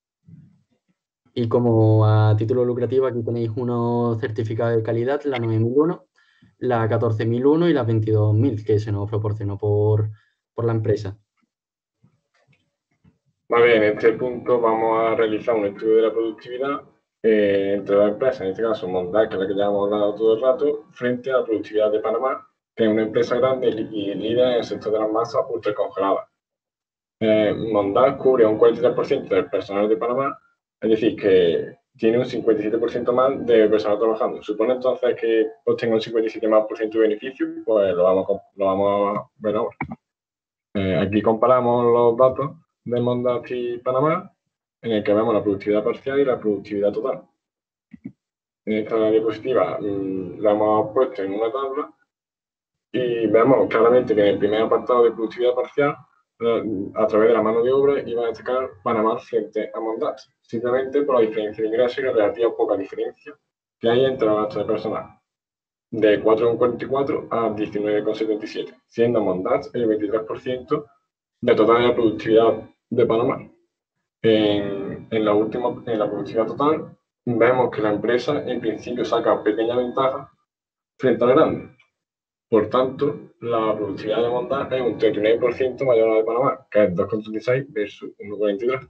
Y como a título lucrativo, aquí tenéis unos certificados de calidad, la 9001, la 14001 y la 22000, que se nos proporcionó por la empresa. Vale, en este punto vamos a realizar un estudio de la productividad entre las empresas, en este caso Mondac, que es la que ya hemos hablado todo el rato, frente a la productividad de Panamá, que es una empresa grande y líder en el sector de las masas ultracongeladas. Mondac cubre un 43% del personal de Panamá, es decir, que tiene un 57% más de personal trabajando. Supone entonces que obtenga un 57% más de beneficio, pues lo vamos a ver ahora. Aquí comparamos los datos de Mondac y Panamá, en el que vemos la productividad parcial y la productividad total. En esta diapositiva la hemos puesto en una tabla y vemos claramente que en el primer apartado de productividad parcial, a través de la mano de obra, iba a destacar Panamá frente a Mondac, simplemente por la diferencia de ingresos y la relativa poca diferencia que hay entre los gastos de personal, de 4,44 a 19,77, siendo Mondac el 23% de total de la productividad de Panamá. En la productividad total, vemos que la empresa en principio saca pequeña ventaja frente al grande. Por tanto, la productividad de Monda es un 39% mayor a la de Panamá, que es 2,36 versus 1,43.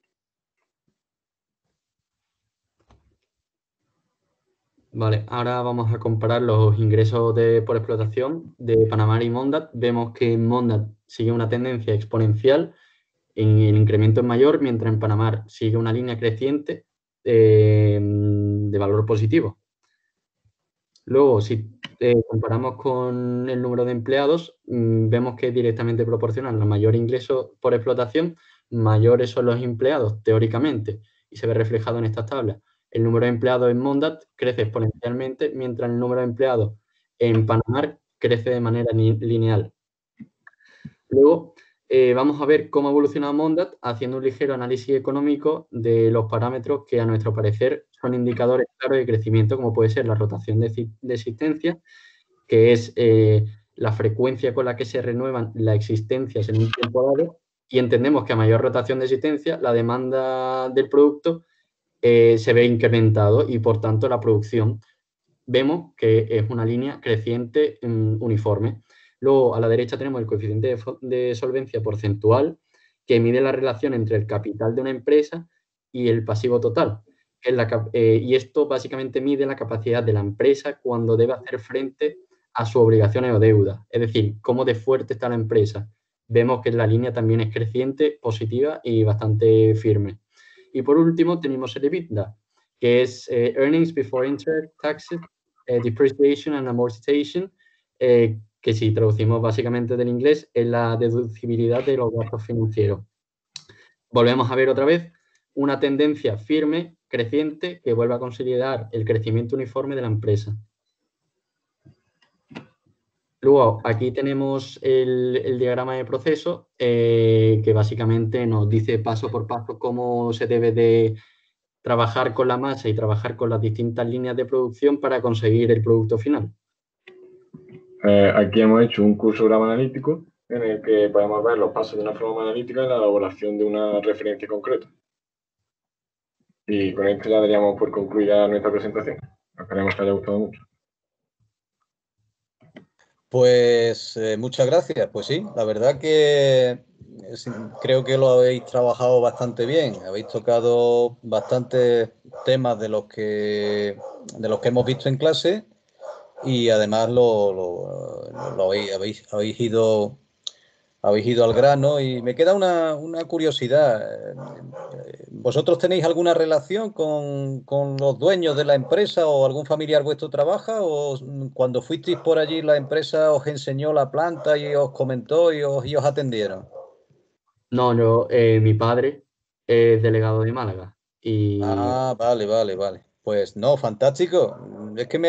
Vale, ahora vamos a comparar los ingresos por explotación de Panamá y Mondat. Vemos que en Mondat sigue una tendencia exponencial, en el incremento es mayor, mientras en Panamá sigue una línea creciente de valor positivo. Luego, si comparamos con el número de empleados, vemos que es directamente proporcional. A mayor ingreso por explotación, mayores son los empleados, teóricamente, y se ve reflejado en estas tablas. El número de empleados en Mondat crece exponencialmente, mientras el número de empleados en Panamá crece de manera lineal. Luego, vamos a ver cómo ha evolucionado Mondat haciendo un ligero análisis económico de los parámetros que, a nuestro parecer, son indicadores claros de crecimiento, como puede ser la rotación de existencia, que es la frecuencia con la que se renuevan las existencias en un tiempo dado, y entendemos que a mayor rotación de existencia, la demanda del producto se ve incrementado y, por tanto, la producción vemos que es una línea creciente uniforme. Luego, a la derecha tenemos el coeficiente de solvencia porcentual, que mide la relación entre el capital de una empresa y el pasivo total. Y esto básicamente mide la capacidad de la empresa cuando debe hacer frente a sus obligaciones o deudas. Es decir, cómo de fuerte está la empresa. Vemos que la línea también es creciente, positiva y bastante firme. Y por último tenemos el EBITDA, que es Earnings Before Interest, Taxes, Depreciation and Amortization, que si traducimos básicamente del inglés es la deducibilidad de los gastos financieros. Volvemos a ver otra vez una tendencia firme, creciente, que vuelve a consolidar el crecimiento uniforme de la empresa. Luego, aquí tenemos el diagrama de proceso, que básicamente nos dice paso por paso cómo se debe de trabajar con la masa y trabajar con las distintas líneas de producción para conseguir el producto final. Aquí hemos hecho un cursograma analítico en el que podemos ver los pasos de una forma analítica en la elaboración de una referencia concreta. Y con esto ya daríamos por concluida nuestra presentación. Esperemos que haya gustado mucho. Pues muchas gracias. Pues sí, la verdad que creo que lo habéis trabajado bastante bien. Habéis tocado bastantes temas de los que hemos visto en clase y además habéis ido al grano. Y me queda una curiosidad. ¿Vosotros tenéis alguna relación con los dueños de la empresa o algún familiar vuestro trabaja? ¿O cuando fuisteis por allí la empresa os enseñó la planta y os comentó y os atendieron? No, mi padre es delegado de Málaga. Ah, vale. Pues no, fantástico. Es que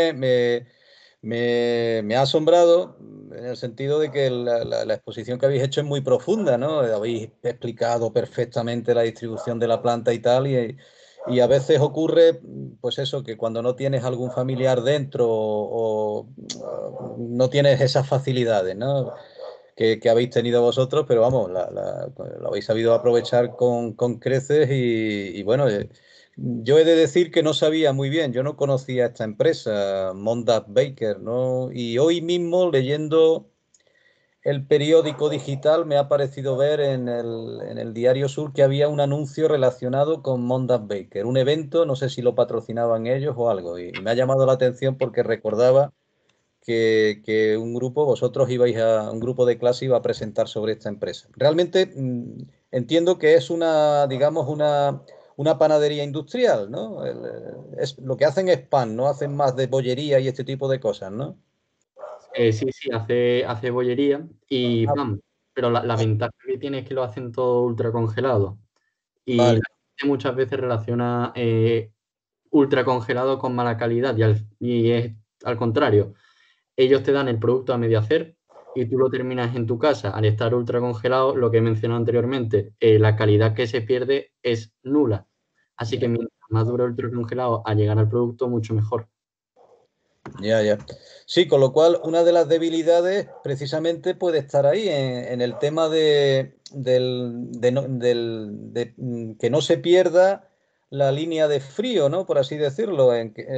me ha asombrado en el sentido de que la exposición que habéis hecho es muy profunda, ¿no? Habéis explicado perfectamente la distribución de la planta y tal, y a veces ocurre, pues eso, que cuando no tienes algún familiar dentro o no tienes esas facilidades, ¿no? Que habéis tenido vosotros, pero vamos, lo habéis sabido aprovechar con creces y bueno, yo he de decir que no sabía muy bien, yo no conocía esta empresa, Mondat Baker, ¿no? Y hoy mismo leyendo el periódico digital me ha parecido ver en el Diario Sur que había un anuncio relacionado con Mondat Baker, un evento, no sé si lo patrocinaban ellos o algo, y me ha llamado la atención porque recordaba que vosotros ibais un grupo de clase iba a presentar sobre esta empresa. Realmente entiendo que es digamos, una panadería industrial, ¿no? Lo que hacen es pan, ¿no? Hacen más de bollería y este tipo de cosas, ¿no? Sí, hace bollería y pan, pero la ventaja que tiene es que lo hacen todo ultra congelado. Y Vale. la gente muchas veces relaciona ultra congelado con mala calidad y es al contrario. Ellos te dan el producto a medio hacer y tú lo terminas en tu casa. Al estar ultra congelado, lo que he mencionado anteriormente, la calidad que se pierde es nula. Así que mientras más dura el ultra congelado a llegar al producto, mucho mejor. Ya. Sí, con lo cual una de las debilidades precisamente puede estar ahí en el tema de que no se pierda la línea de frío, ¿no? Por así decirlo, en que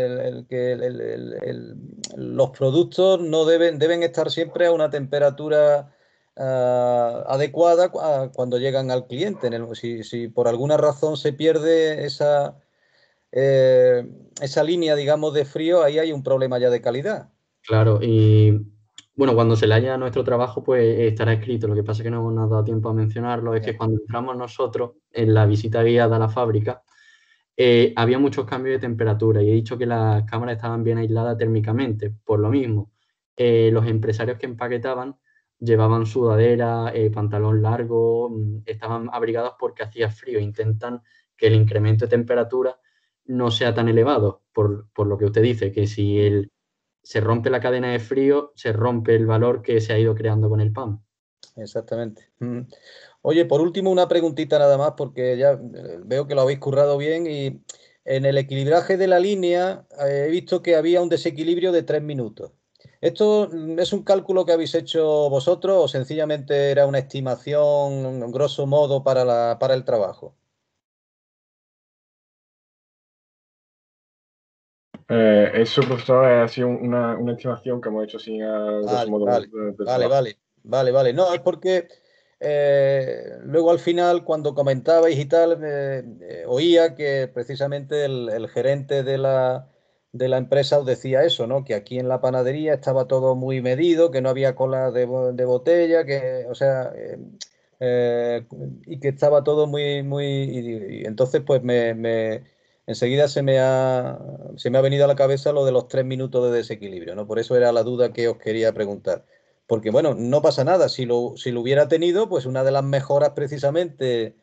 los productos no deben estar siempre a una temperatura adecuada cuando llegan al cliente. Si por alguna razón se pierde esa línea, digamos, de frío, ahí hay un problema ya de calidad. Claro, y bueno, cuando se le haya nuestro trabajo, pues estará escrito. Lo que pasa es que no nos ha dado tiempo a mencionarlo, es que cuando entramos nosotros en la visita guiada a la fábrica, había muchos cambios de temperatura y he dicho que las cámaras estaban bien aisladas térmicamente. Por lo mismo, los empresarios que empaquetaban llevaban sudadera, pantalón largo, estaban abrigados porque hacía frío. Intentan que el incremento de temperatura no sea tan elevado, por lo que usted dice, que si se rompe la cadena de frío, se rompe el valor que se ha ido creando con el pan. Exactamente. Oye, por último, una preguntita nada más, porque ya veo que lo habéis currado bien y en el equilibraje de la línea he visto que había un desequilibrio de 3 minutos. ¿Esto es un cálculo que habéis hecho vosotros o sencillamente era una estimación, grosso modo, para el trabajo? Eso, profesor, ha sido una estimación que hemos hecho sin grosso modo del trabajo. Vale. No, es porque luego al final, cuando comentabais y tal, oía que precisamente el gerente de la empresa os decía eso, ¿no? Que aquí en la panadería estaba todo muy medido, que no había cola de botella, que, o sea, y que estaba todo muy. Y entonces, pues enseguida se me ha venido a la cabeza lo de los 3 minutos de desequilibrio, ¿no? Por eso era la duda que os quería preguntar. Porque, bueno, no pasa nada. Si lo hubiera tenido, pues una de las mejoras precisamente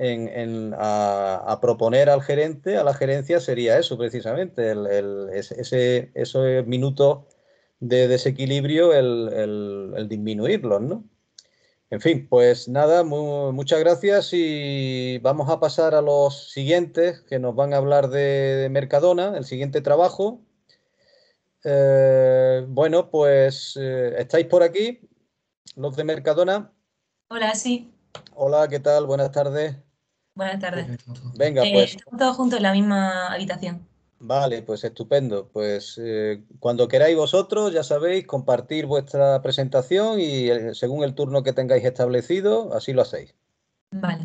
a proponer al gerente, a la gerencia, sería eso, precisamente, esos minutos de desequilibrio, el disminuirlos, ¿no? En fin, pues nada, muchas gracias y vamos a pasar a los siguientes que nos van a hablar de Mercadona, el siguiente trabajo. Bueno, pues estáis por aquí, los de Mercadona. Hola, sí. Hola, ¿qué tal? Buenas tardes. Buenas tardes. Venga, pues Estamos todos juntos en la misma habitación. vale, pues estupendo. Pues cuando queráis vosotros, ya sabéis, compartir vuestra presentación y según el turno que tengáis establecido, así lo hacéis. Vale.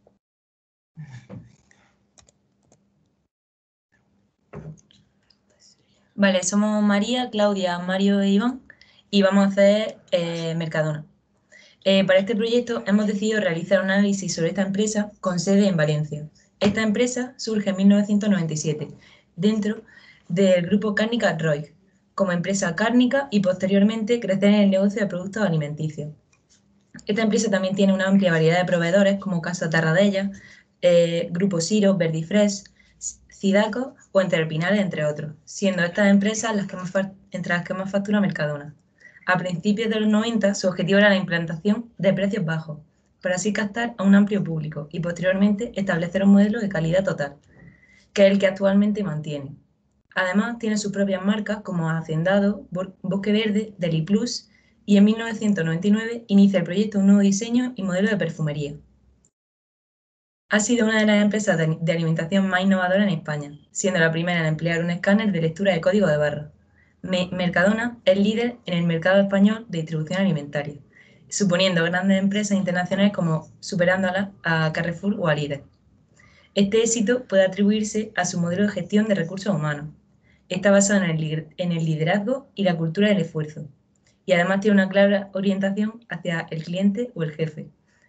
Vale, somos María, Claudia, Mario e Iván y vamos a hacer Mercadona. Para este proyecto hemos decidido realizar un análisis sobre esta empresa con sede en Valencia. Esta empresa surge en 1997 dentro del grupo Cárnica Roig como empresa cárnica y posteriormente crecer en el negocio de productos alimenticios. Esta empresa también tiene una amplia variedad de proveedores como Casa Tarradella, Grupo Siro, Verdifresh, Cidaco o Entrepinales, entre otros, siendo estas empresas entre las que más factura Mercadona. A principios de los 90, su objetivo era la implantación de precios bajos, para así captar a un amplio público y posteriormente establecer un modelo de calidad total, que es el que actualmente mantiene. Además, tiene sus propias marcas como Hacendado, Bosque Verde, Deli Plus y en 1999 inicia el proyecto Un nuevo diseño y modelo de perfumería. Ha sido una de las empresas de alimentación más innovadoras en España, siendo la primera en emplear un escáner de lectura de código de barra. Mercadona es líder en el mercado español de distribución alimentaria, suponiendo grandes empresas internacionales como superando a Carrefour o a Líder. Este éxito puede atribuirse a su modelo de gestión de recursos humanos. Está basado en el liderazgo y la cultura del esfuerzo, y además tiene una clara orientación hacia el cliente o el jefe.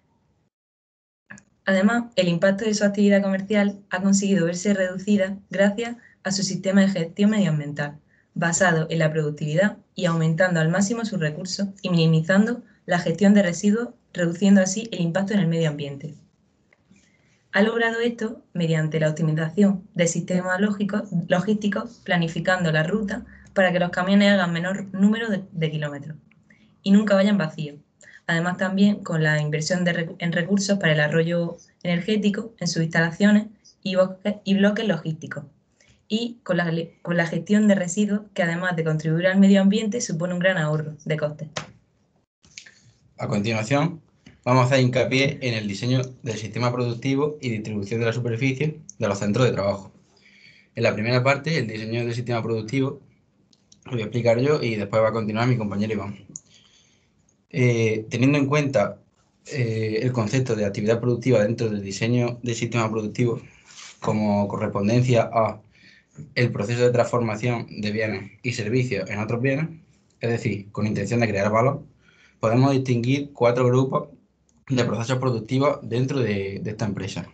Además, el impacto de su actividad comercial ha conseguido verse reducida gracias a su sistema de gestión medioambiental, basado en la productividad y aumentando al máximo sus recursos y minimizando la gestión de residuos, reduciendo así el impacto en el medio ambiente. Ha logrado esto mediante la optimización de sistemas logísticos, planificando la ruta para que los camiones hagan menor número de kilómetros y nunca vayan vacíos. Además, también con la inversión en recursos para el ahorro energético en sus instalaciones y bloques logísticos. Y con la gestión de residuos, que además de contribuir al medio ambiente, supone un gran ahorro de costes. A continuación, vamos a hacer hincapié en el diseño del sistema productivo y distribución de la superficie de los centros de trabajo. En la primera parte, el diseño del sistema productivo, lo voy a explicar yo y después va a continuar mi compañero Iván. Teniendo en cuenta el concepto de actividad productiva dentro del diseño del sistema productivo como correspondencia a el proceso de transformación de bienes y servicios en otros bienes, es decir, con intención de crear valor, podemos distinguir 4 grupos de procesos productivos dentro de esta empresa.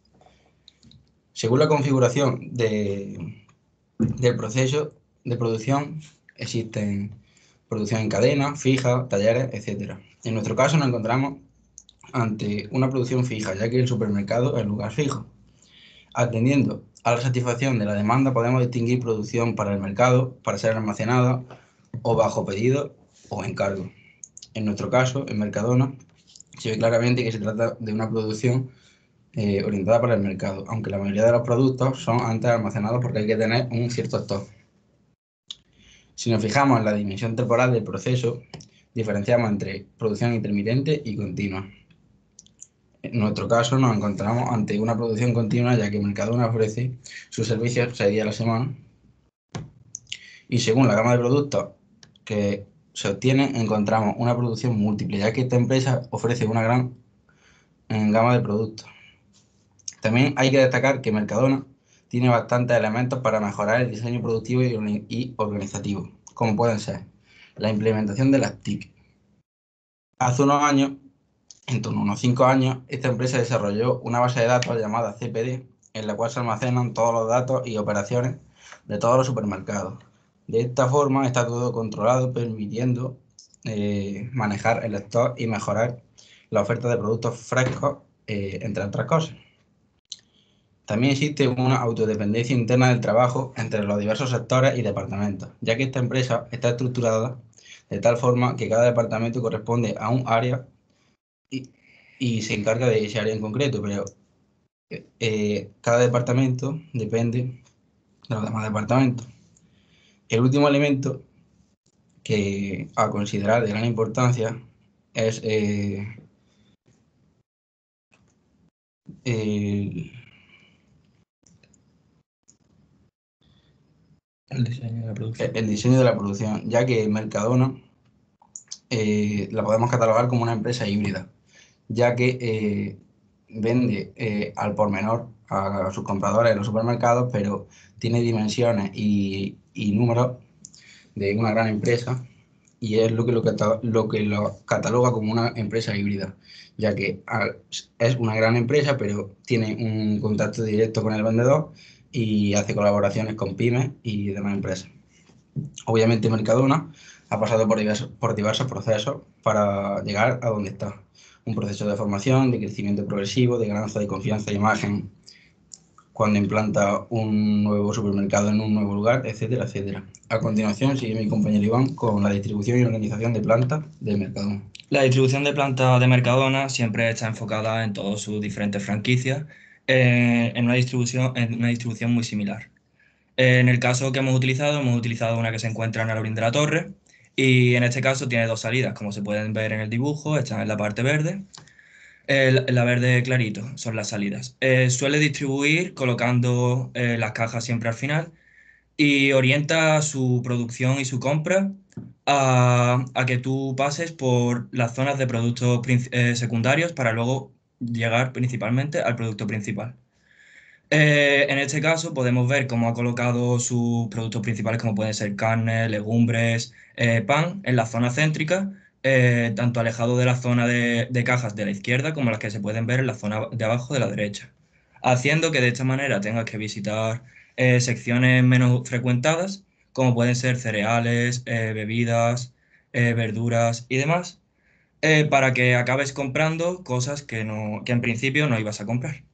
Según la configuración del proceso de producción, existen producción en cadena, fija, talleres, etc. En nuestro caso nos encontramos ante una producción fija, ya que el supermercado es lugar fijo. Atendiendo a la satisfacción de la demanda, podemos distinguir producción para el mercado, para ser almacenada, o bajo pedido o encargo. En nuestro caso, en Mercadona, se ve claramente que se trata de una producción orientada para el mercado, aunque la mayoría de los productos son antes almacenados porque hay que tener un cierto stock. Si nos fijamos en la dimensión temporal del proceso, diferenciamos entre producción intermitente y continua. En nuestro caso nos encontramos ante una producción continua, ya que Mercadona ofrece sus servicios 6 días a la semana y según la gama de productos que se obtienen encontramos una producción múltiple, ya que esta empresa ofrece una gran gama de productos. También hay que destacar que Mercadona tiene bastantes elementos para mejorar el diseño productivo y organizativo, como pueden ser la implementación de las TIC. Hace unos años, en torno a unos 5 años, esta empresa desarrolló una base de datos llamada CPD, en la cual se almacenan todos los datos y operaciones de todos los supermercados. De esta forma está todo controlado, permitiendo manejar el stock y mejorar la oferta de productos frescos, entre otras cosas. También existe una autodependencia interna del trabajo entre los diversos sectores y departamentos, ya que esta empresa está estructurada de tal forma que cada departamento corresponde a un área y se encarga de ese área en concreto, pero cada departamento depende de los demás departamentos. El último elemento que a considerar de gran importancia es el diseño de la producción, ya que Mercadona la podemos catalogar como una empresa híbrida, ya que vende al por menor a sus compradores en los supermercados, pero tiene dimensiones y números de una gran empresa y es lo que lo cataloga como una empresa híbrida, ya que es una gran empresa, pero tiene un contacto directo con el vendedor y hace colaboraciones con pymes y demás empresas. Obviamente Mercadona ha pasado por diversos procesos para llegar a donde está. Un proceso de formación, de crecimiento progresivo, de ganancia de confianza e imagen cuando implanta un nuevo supermercado en un nuevo lugar, etcétera, etcétera. A continuación sigue mi compañero Iván con la distribución y organización de plantas de Mercadona. La distribución de plantas de Mercadona siempre está enfocada en todas sus diferentes franquicias en una distribución muy similar. En el caso que hemos utilizado una que se encuentra en Alaurín de la Torre y en este caso tiene 2 salidas, como se pueden ver en el dibujo, están en la parte verde. La verde clarito son las salidas. Suele distribuir colocando las cajas siempre al final y orienta su producción y su compra a que tú pases por las zonas de productos secundarios para luego llegar principalmente al producto principal. En este caso podemos ver cómo ha colocado sus productos principales como pueden ser carne, legumbres, pan en la zona céntrica, tanto alejado de la zona de cajas de la izquierda como las que se pueden ver en la zona de abajo de la derecha, haciendo que de esta manera tengas que visitar secciones menos frecuentadas como pueden ser cereales, bebidas, verduras y demás, para que acabes comprando cosas que en principio no ibas a comprar.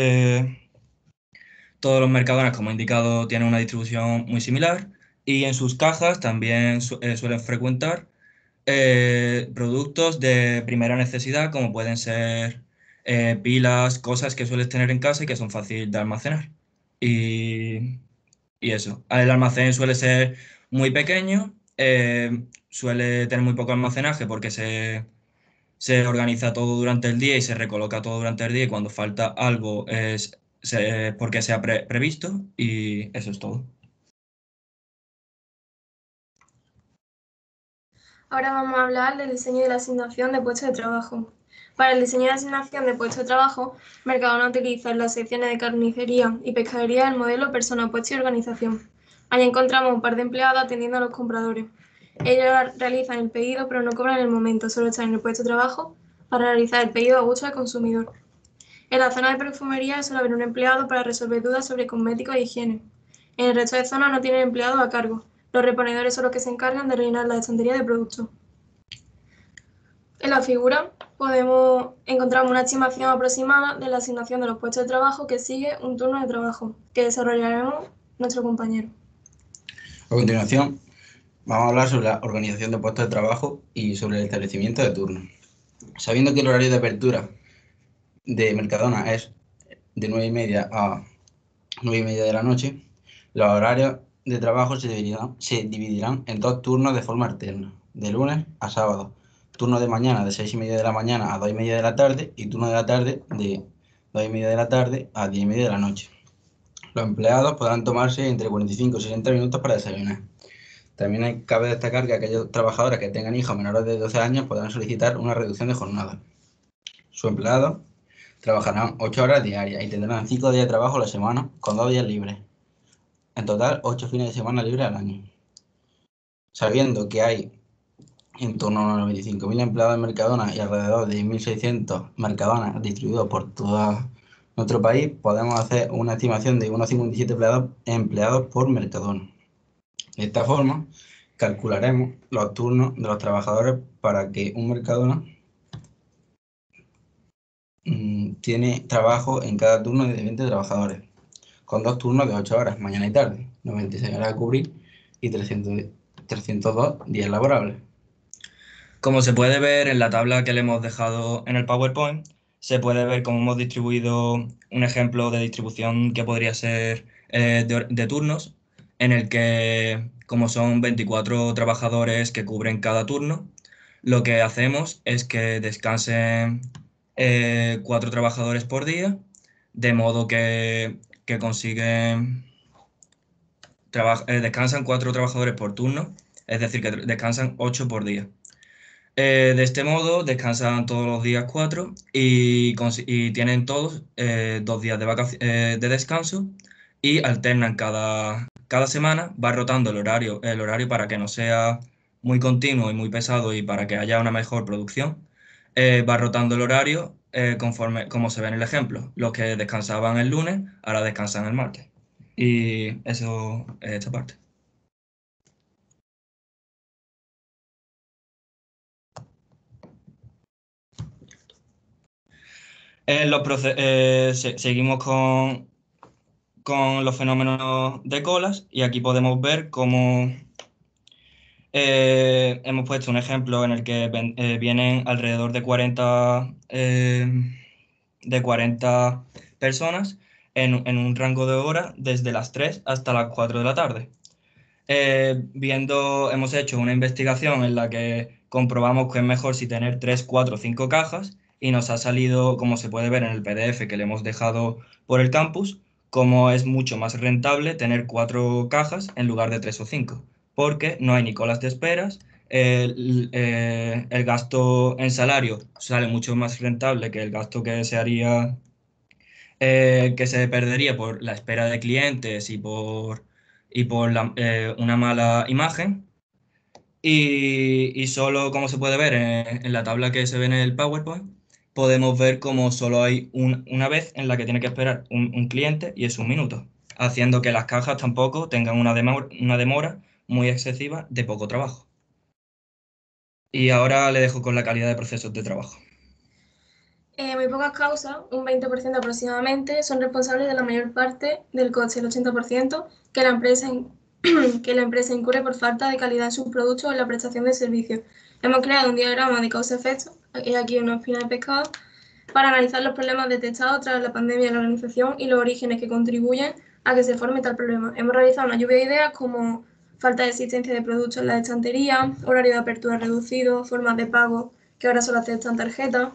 Todos los Mercadonas, como he indicado, tienen una distribución muy similar y en sus cajas también suelen frecuentar productos de primera necesidad, como pueden ser pilas, cosas que sueles tener en casa y que son fáciles de almacenar. Y eso. El almacén suele ser muy pequeño, suele tener muy poco almacenaje porque se organiza todo durante el día y se recoloca todo durante el día y cuando falta algo es porque se ha previsto y eso es todo. Ahora vamos a hablar del diseño de la asignación de puestos de trabajo. Para el diseño de asignación de puestos de trabajo, Mercadona utiliza en las secciones de carnicería y pescadería el modelo persona, puesto y organización. Allí encontramos un par de empleados atendiendo a los compradores. Ellos realizan el pedido, pero no cobran en el momento, solo están en el puesto de trabajo para realizar el pedido a gusto del consumidor. En la zona de perfumería suele haber un empleado para resolver dudas sobre cosméticos e higiene. En el resto de zonas no tienen empleados a cargo. Los reponedores son los que se encargan de rellenar la estantería de productos. En la figura podemos encontrar una estimación aproximada de la asignación de los puestos de trabajo que sigue un turno de trabajo, que desarrollaremos nuestro compañero. A continuación, vamos a hablar sobre la organización de puestos de trabajo y sobre el establecimiento de turnos. Sabiendo que el horario de apertura de Mercadona es de 9:30 a 9:30 de la noche, los horarios de trabajo se dividirán en 2 turnos de forma alterna, de lunes a sábado. Turno de mañana de 6:30 de la mañana a 2:30 de la tarde y turno de la tarde de 2:30 de la tarde a 10:30 de la noche. Los empleados podrán tomarse entre 45 y 60 minutos para desayunar. También cabe destacar que aquellos trabajadores que tengan hijos menores de 12 años podrán solicitar una reducción de jornada. Sus empleados trabajarán 8 horas diarias y tendrán 5 días de trabajo a la semana con 2 días libres. En total, 8 fines de semana libres al año. Sabiendo que hay en torno a 95.000 empleados en Mercadona y alrededor de 1.600 Mercadonas distribuidos por todo nuestro país, podemos hacer una estimación de unos 57 empleados por Mercadona. De esta forma, calcularemos los turnos de los trabajadores para que un Mercadona tiene trabajo en cada turno de 20 trabajadores, con 2 turnos de 8 horas, mañana y tarde, 96 horas a cubrir y 302 días laborables. Como se puede ver en la tabla que le hemos dejado en el PowerPoint, se puede ver cómo hemos distribuido un ejemplo de distribución que podría ser de turnos, en el que, como son 24 trabajadores que cubren cada turno, lo que hacemos es que descansen 4 trabajadores por día, de modo que consiguen... descansan 4 trabajadores por turno, es decir, que descansan 8 por día. De este modo descansan todos los días 4 y tienen todos 2 días de descanso y alternan cada semana, va rotando el horario para que no sea muy continuo y muy pesado y para que haya una mejor producción. Va rotando el horario conforme como se ve en el ejemplo. Los que descansaban el lunes ahora descansan el martes. Y eso es esta parte. Seguimos con los fenómenos de colas y aquí podemos ver cómo hemos puesto un ejemplo en el que vienen alrededor de 40 personas en un rango de hora desde las 3 hasta las 4 de la tarde. Hemos hecho una investigación en la que comprobamos que es mejor si tener 3, 4 o 5 cajas y nos ha salido, como se puede ver en el PDF que le hemos dejado por el campus, como es mucho más rentable tener 4 cajas en lugar de 3 o 5, porque no hay ni colas de esperas, el gasto en salario sale mucho más rentable que el gasto que se haría, que se perdería por la espera de clientes y por una mala imagen. Y solo, como se puede ver en la tabla que se ve en el PowerPoint, podemos ver cómo solo hay una vez en la que tiene que esperar un cliente y es 1 minuto, haciendo que las cajas tampoco tengan una demora muy excesiva de poco trabajo. Y ahora le dejo con la calidad de procesos de trabajo. Muy pocas causas, un 20% aproximadamente, son responsables de la mayor parte del coste, el 80%, que la empresa incurre por falta de calidad en sus productos o en la prestación de servicios. Hemos creado un diagrama de causa-efecto, aquí una espina de pescado, para analizar los problemas detectados tras la pandemia en la organización y los orígenes que contribuyen a que se forme tal problema. Hemos realizado una lluvia de ideas como falta de existencia de productos en la estantería, horario de apertura reducido, formas de pago que ahora solo aceptan tarjetas,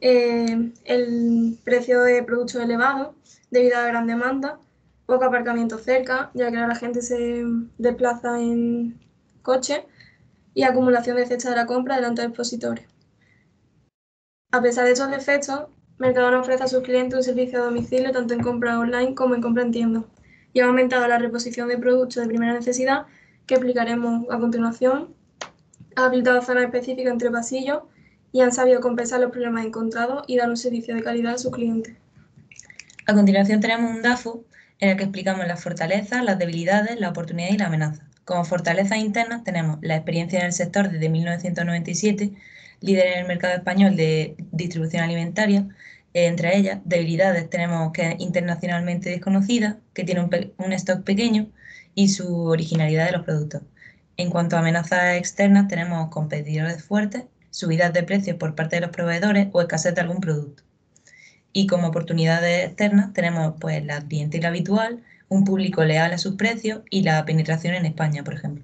el precio de productos elevados debido a la gran demanda, poco aparcamiento cerca, ya que ahora la gente se desplaza en coche, y acumulación de cestas de la compra delante de expositores. A pesar de estos defectos, Mercadona ofrece a sus clientes un servicio a domicilio tanto en compra online como en compra en tienda, y ha aumentado la reposición de productos de primera necesidad, que explicaremos a continuación. Ha habilitado zonas específicas entre pasillos y han sabido compensar los problemas encontrados y dar un servicio de calidad a sus clientes. A continuación tenemos un DAFO en el que explicamos las fortalezas, las debilidades, las oportunidades y las amenazas. Como fortalezas internas tenemos la experiencia en el sector desde 1997, líder en el mercado español de distribución alimentaria. Entre ellas, debilidades tenemos que es internacionalmente desconocida, que tiene un stock pequeño y su originalidad de los productos. En cuanto a amenazas externas, tenemos competidores fuertes, subidas de precios por parte de los proveedores o escasez de algún producto. Y como oportunidades externas tenemos pues la clientela habitual, un público leal a sus precios y la penetración en España, por ejemplo.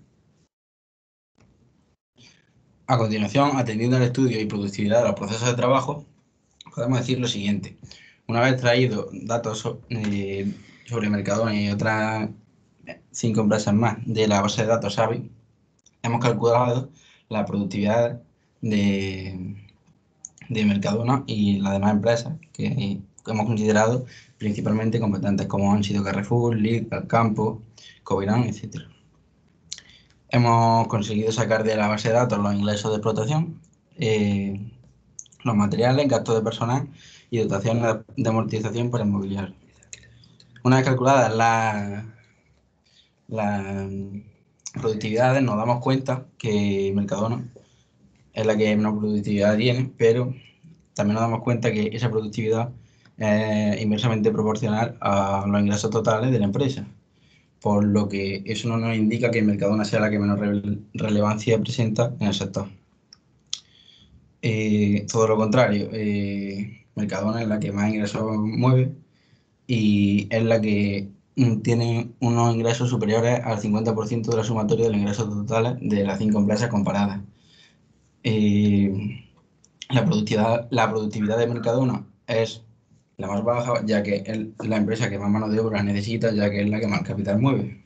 A continuación, atendiendo al estudio y productividad de los procesos de trabajo, podemos decir lo siguiente. Una vez traído datos sobre Mercadona y otras 5 empresas más de la base de datos AVI, hemos calculado la productividad de Mercadona y las demás empresas que hemos considerado principalmente competentes, como han sido Carrefour, Lidl, Alcampo, Covirán, etc. Hemos conseguido sacar de la base de datos los ingresos de explotación, los materiales, gastos de personal y dotaciones de amortización para inmobiliario. Una vez calculadas las productividades, nos damos cuenta que Mercadona es la que menos productividad tiene, pero también nos damos cuenta que esa productividad es inversamente proporcional a los ingresos totales de la empresa, por lo que eso no nos indica que Mercadona sea la que menos relevancia presenta en el sector. Todo lo contrario, Mercadona es la que más ingresos mueve y es la que tiene unos ingresos superiores al 50% de la sumatoria de los ingresos totales de las 5 empresas comparadas. La productividad de Mercadona es la más baja, ya que es la empresa que más mano de obra necesita, ya que es la que más capital mueve.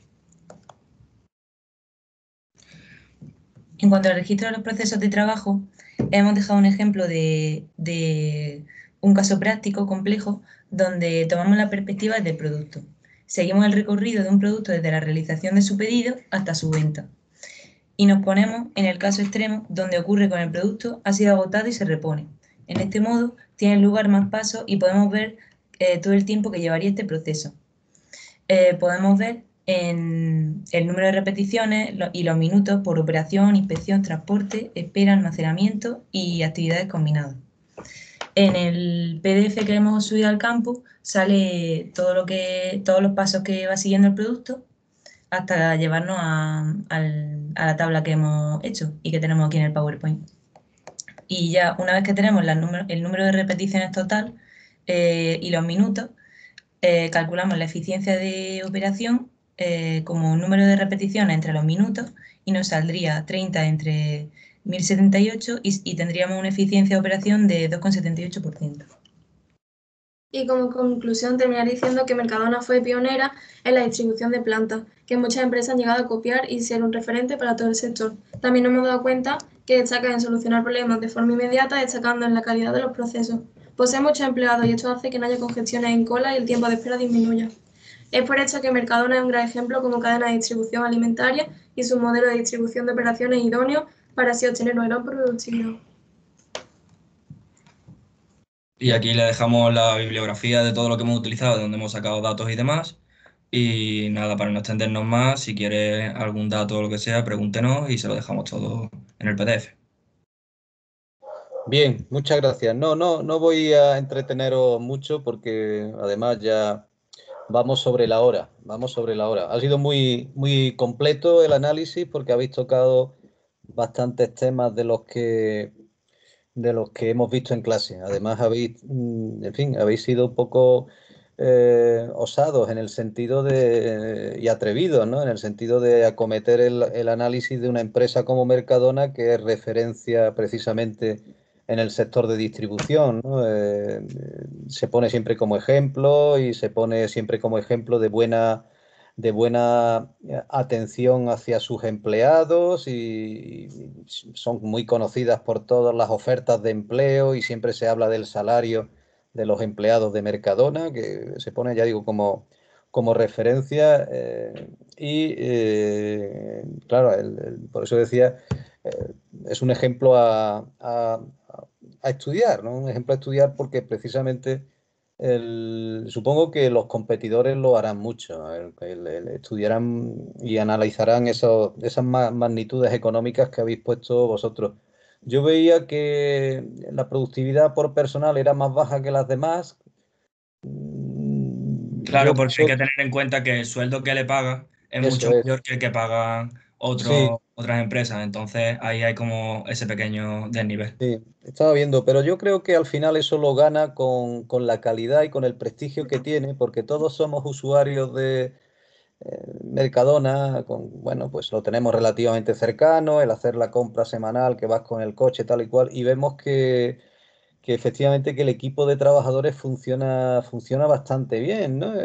En cuanto al registro de los procesos de trabajo, hemos dejado un ejemplo de un caso práctico complejo donde tomamos la perspectiva del producto. Seguimos el recorrido de un producto desde la realización de su pedido hasta su venta. Y nos ponemos en el caso extremo donde ocurre con el producto ha sido agotado y se repone. En este modo tienen lugar más pasos y podemos ver todo el tiempo que llevaría este proceso. Podemos ver en el número de repeticiones y los minutos por operación, inspección, transporte, espera, almacenamiento y actividades combinadas. En el PDF que hemos subido al campo sale todos los pasos que va siguiendo el producto hasta llevarnos a la tabla que hemos hecho y que tenemos aquí en el PowerPoint. Y ya una vez que tenemos el número de repeticiones total y los minutos, calculamos la eficiencia de operación como número de repeticiones entre los minutos y nos saldría 30 entre 1078 y tendríamos una eficiencia de operación de 2,78%. Y como conclusión terminar diciendo que Mercadona fue pionera en la distribución de plantas, que muchas empresas han llegado a copiar y ser un referente para todo el sector. También nos hemos dado cuenta que destaca en solucionar problemas de forma inmediata, destacando en la calidad de los procesos. Posee muchos empleados y esto hace que no haya congestiones en cola y el tiempo de espera disminuya. Es por esto que Mercadona es un gran ejemplo como cadena de distribución alimentaria y su modelo de distribución de operaciones idóneo para así obtener una gran productividad. Y aquí le dejamos la bibliografía de todo lo que hemos utilizado, de donde hemos sacado datos y demás. Y nada, para no extendernos más, si quiere algún dato o lo que sea, pregúntenos y se lo dejamos todo en el PDF. Bien, muchas gracias. No voy a entreteneros mucho porque además ya vamos sobre la hora. Ha sido muy completo el análisis porque habéis tocado bastantes temas de los que hemos visto en clase. Además habéis sido un poco osados en el sentido y atrevidos, ¿no? En el sentido de acometer el análisis de una empresa como Mercadona, que es referencia precisamente en el sector de distribución, ¿no? Se pone siempre como ejemplo y se pone siempre como ejemplo de buena atención hacia sus empleados y son muy conocidas por todas las ofertas de empleo y siempre se habla del salario de los empleados de Mercadona, que se pone, ya digo, como referencia claro, por eso decía, es un ejemplo a estudiar, ¿no? Un ejemplo a estudiar porque precisamente supongo que los competidores lo harán mucho, estudiarán y analizarán esas magnitudes económicas que habéis puesto vosotros. Yo veía que la productividad por personal era más baja que las demás. Claro, Yo porque hay creo que tener en cuenta que el sueldo que le pagan es mucho eso es. mayor que el que pagan Sí, otras empresas. Entonces ahí hay como ese pequeño desnivel. sí, estaba viendo, pero yo creo que al final eso lo gana con la calidad y con el prestigio que tiene, porque todos somos usuarios de Mercadona, bueno, pues lo tenemos relativamente cercano, el hacer la compra semanal, que vas con el coche tal y cual, y vemos que efectivamente que el equipo de trabajadores funciona bastante bien, ¿no?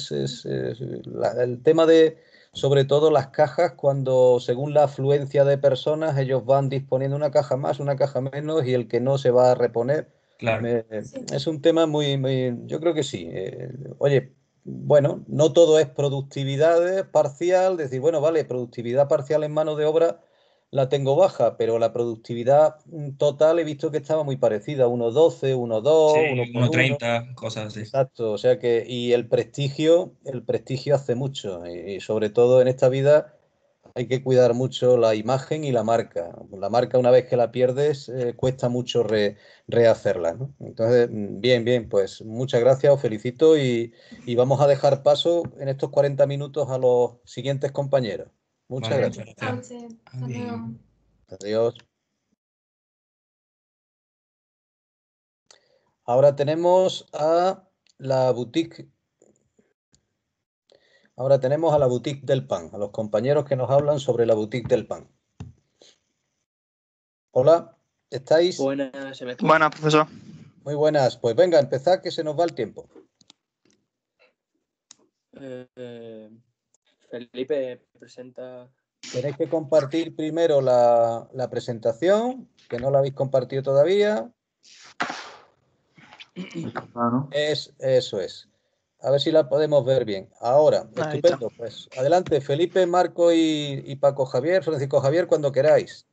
El tema de, sobre todo las cajas, cuando según la afluencia de personas, ellos van disponiendo una caja más, una caja menos, y el que no se va a reponer. Claro. Es un tema yo creo que sí. Oye, bueno, no todo es productividad parcial, decir, bueno, vale, productividad parcial en mano de obra la tengo baja, pero la productividad total he visto que estaba muy parecida, 1,12, 1,2, Sí, 1 por 1. 1,30, cosas así. Exacto, o sea que, y el prestigio hace mucho, y sobre todo en esta vida hay que cuidar mucho la imagen y la marca. La marca, una vez que la pierdes, cuesta mucho rehacerla, ¿no? Entonces, bien, bien, pues muchas gracias, os felicito y vamos a dejar paso en estos 40 minutos a los siguientes compañeros. Muchas Vale, gracias. muchas gracias. Hasta luego. Adiós. Ahora tenemos a la boutique. Ahora tenemos a la boutique del pan, a los compañeros que nos hablan sobre la boutique del pan. Hola, ¿estáis? Buenas, ¿se me escucha? Buenas, profesor. Muy buenas. Pues venga, empezad que se nos va el tiempo. Felipe presenta. Tenéis que compartir primero la presentación, que no la habéis compartido todavía. Eso es. A ver si la podemos ver bien. Ahora, Ahí estupendo. Pues adelante, Felipe, Marco y Paco Javier, Francisco Javier, cuando queráis.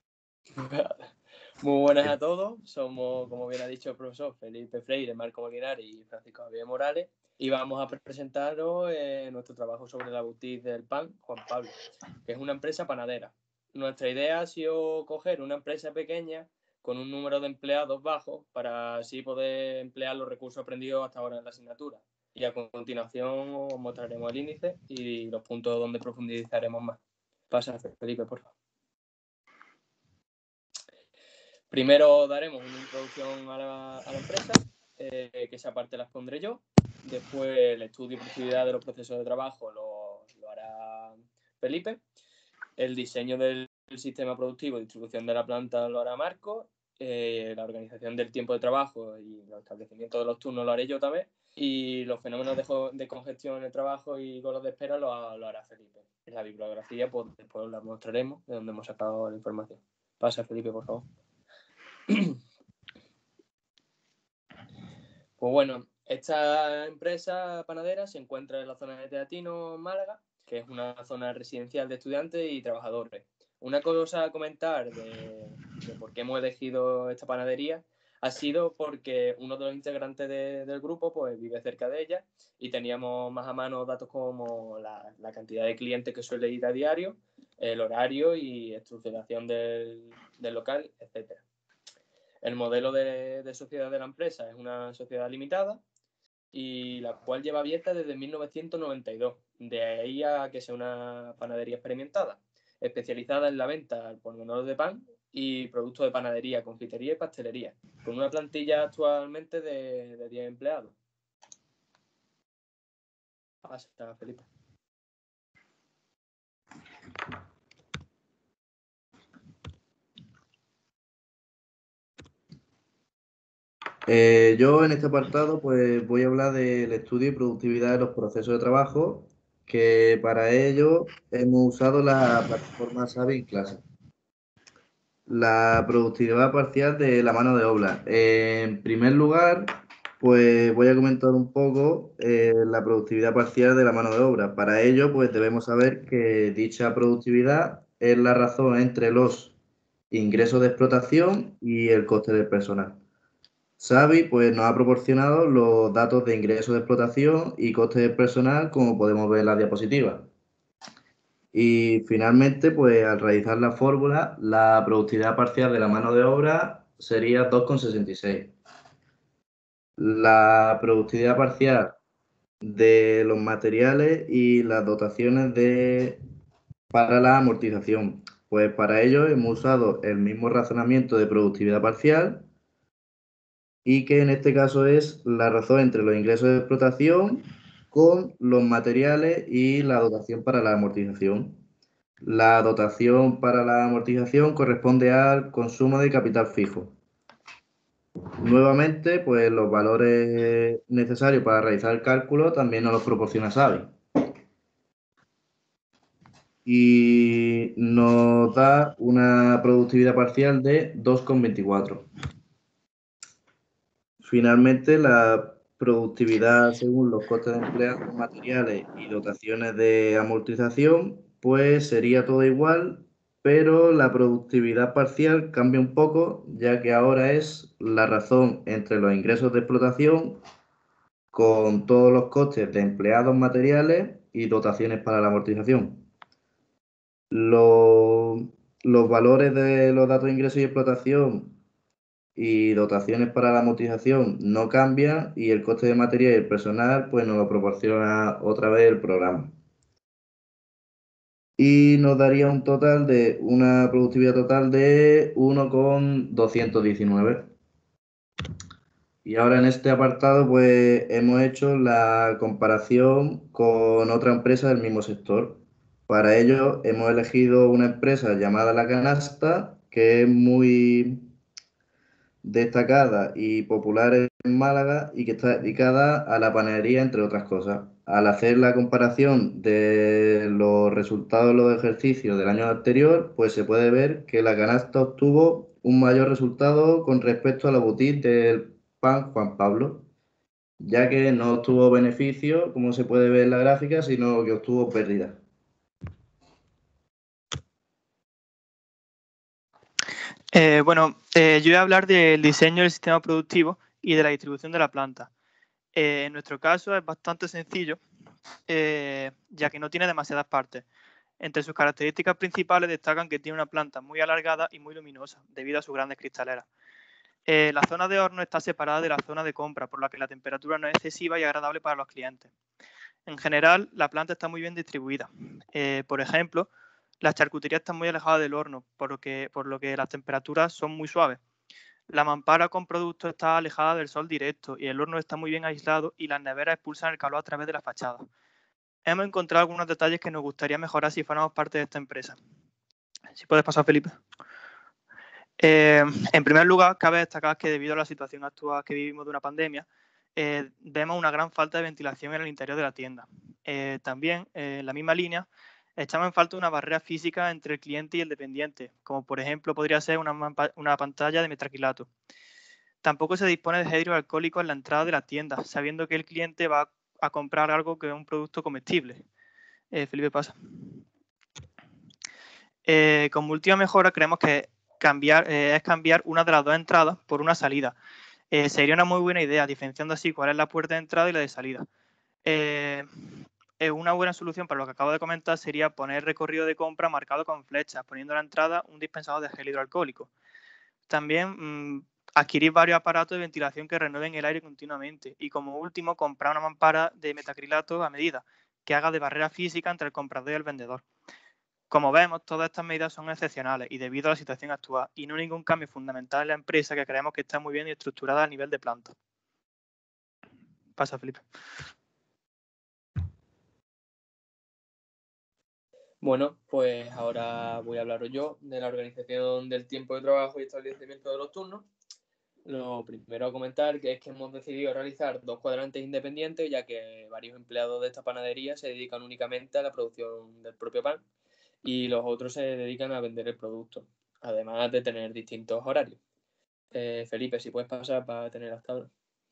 Muy buenas a todos. Somos, como bien ha dicho el profesor, Felipe Freire, Marco Molinari y Francisco Javier Morales. Y vamos a presentaros nuestro trabajo sobre la boutique del pan, Juan Pablo, que es una empresa panadera. Nuestra idea ha sido coger una empresa pequeña con un número de empleados bajo para así poder emplear los recursos aprendidos hasta ahora en la asignatura. Y a continuación os mostraremos el índice y los puntos donde profundizaremos más. Pasa, Felipe, por favor. Primero daremos una introducción a la empresa, que esa parte la expondré yo. Después el estudio y productividad de los procesos de trabajo lo hará Felipe. El diseño del sistema productivo y distribución de la planta lo hará Marco. La organización del tiempo de trabajo y los establecimientos de los turnos lo haré yo también. Y los fenómenos de congestión en el trabajo y colas de espera lo hará Felipe. En la bibliografía, pues después la mostraremos de donde hemos sacado la información. Pasa, Felipe, por favor. Pues bueno, esta empresa panadera se encuentra en la zona de Teatino, Málaga, que es una zona residencial de estudiantes y trabajadores. Una cosa a comentar de por qué hemos elegido esta panadería ha sido porque uno de los integrantes del grupo pues vive cerca de ella y teníamos más a mano datos como la cantidad de clientes que suele ir a diario, el horario y estructuración del local, etcétera. El modelo de sociedad de la empresa es una sociedad limitada y la cual lleva abierta desde 1992. De ahí a que sea una panadería experimentada, especializada en la venta al por menor de pan y productos de panadería, confitería y pastelería, con una plantilla actualmente de 10 empleados. Pasa, Felipe. Yo en este apartado pues voy a hablar del estudio y productividad de los procesos de trabajo, que para ello hemos usado la plataforma Savi en clase. La productividad parcial de la mano de obra. En primer lugar, pues voy a comentar un poco la productividad parcial de la mano de obra. Para ello, pues debemos saber que dicha productividad es la razón entre los ingresos de explotación y el coste del personal. Xavi pues, nos ha proporcionado los datos de ingresos de explotación y coste del personal, como podemos ver en la diapositiva. Y finalmente, pues al realizar la fórmula, la productividad parcial de la mano de obra sería 2,66. La productividad parcial de los materiales y las dotaciones para la amortización. Pues para ello hemos usado el mismo razonamiento de productividad parcial y que en este caso es la razón entre los ingresos de explotación con los materiales y la dotación para la amortización. La dotación para la amortización corresponde al consumo de capital fijo. Nuevamente, pues los valores necesarios para realizar el cálculo también nos los proporciona Xavi. Y nos da una productividad parcial de 2,24. Finalmente, la productividad según los costes de empleados, materiales y dotaciones de amortización, pues sería todo igual, pero la productividad parcial cambia un poco, ya que ahora es la razón entre los ingresos de explotación con todos los costes de empleados, materiales y dotaciones para la amortización. Los valores de los datos de ingresos y explotación y dotaciones para la amortización no cambian y el coste de material y el personal pues nos lo proporciona otra vez el programa. Y nos daría un total de una productividad total de 1,219. Y ahora en este apartado pues hemos hecho la comparación con otra empresa del mismo sector. Para ello hemos elegido una empresa llamada La Canasta, que es muy destacada y popular en Málaga y que está dedicada a la panadería, entre otras cosas. Al hacer la comparación de los resultados de los ejercicios del año anterior, pues se puede ver que La Canasta obtuvo un mayor resultado con respecto a la boutique del pan Juan Pablo, ya que no obtuvo beneficio, como se puede ver en la gráfica, sino que obtuvo pérdida. Yo voy a hablar del diseño del sistema productivo y de la distribución de la planta. En nuestro caso es bastante sencillo, ya que no tiene demasiadas partes. Entre sus características principales destacan que tiene una planta muy alargada y muy luminosa, debido a sus grandes cristaleras. La zona de horno está separada de la zona de compra, por lo que la temperatura no es excesiva y agradable para los clientes. En general, la planta está muy bien distribuida. Por ejemplo, las charcuterías están muy alejadas del horno, por lo que las temperaturas son muy suaves. La mampara con productos está alejada del sol directo y el horno está muy bien aislado y las neveras expulsan el calor a través de la fachada. Hemos encontrado algunos detalles que nos gustaría mejorar si fuéramos parte de esta empresa. Si puedes pasar, Felipe. En primer lugar, cabe destacar que debido a la situación actual que vivimos de una pandemia, vemos una gran falta de ventilación en el interior de la tienda. También, en la misma línea, echamos en falta una barrera física entre el cliente y el dependiente, como por ejemplo podría ser una pantalla de metacrilato. Tampoco se dispone de gel hidroalcohólico en la entrada de la tienda, sabiendo que el cliente va a comprar algo que es un producto comestible. Felipe, pasa. Como última mejora, creemos que es cambiar una de las dos entradas por una salida. Sería una muy buena idea, diferenciando así cuál es la puerta de entrada y la de salida. Una buena solución para lo que acabo de comentar sería poner recorrido de compra marcado con flechas, poniendo a la entrada un dispensador de gel hidroalcohólico. También adquirir varios aparatos de ventilación que renueven el aire continuamente. Y como último, comprar una mampara de metacrilato a medida, que haga de barrera física entre el comprador y el vendedor. Como vemos, todas estas medidas son excepcionales y debido a la situación actual, y no ningún cambio fundamental en la empresa, que creemos que está muy bien estructurada a nivel de planta. Pasa, Felipe. Bueno, pues ahora voy a hablaros yo de la organización del tiempo de trabajo y establecimiento de los turnos. Lo primero a comentar que es que hemos decidido realizar 2 cuadrantes independientes, ya que varios empleados de esta panadería se dedican únicamente a la producción del propio pan y los otros se dedican a vender el producto, además de tener distintos horarios. Felipe, si puedes pasar para tener las tablas.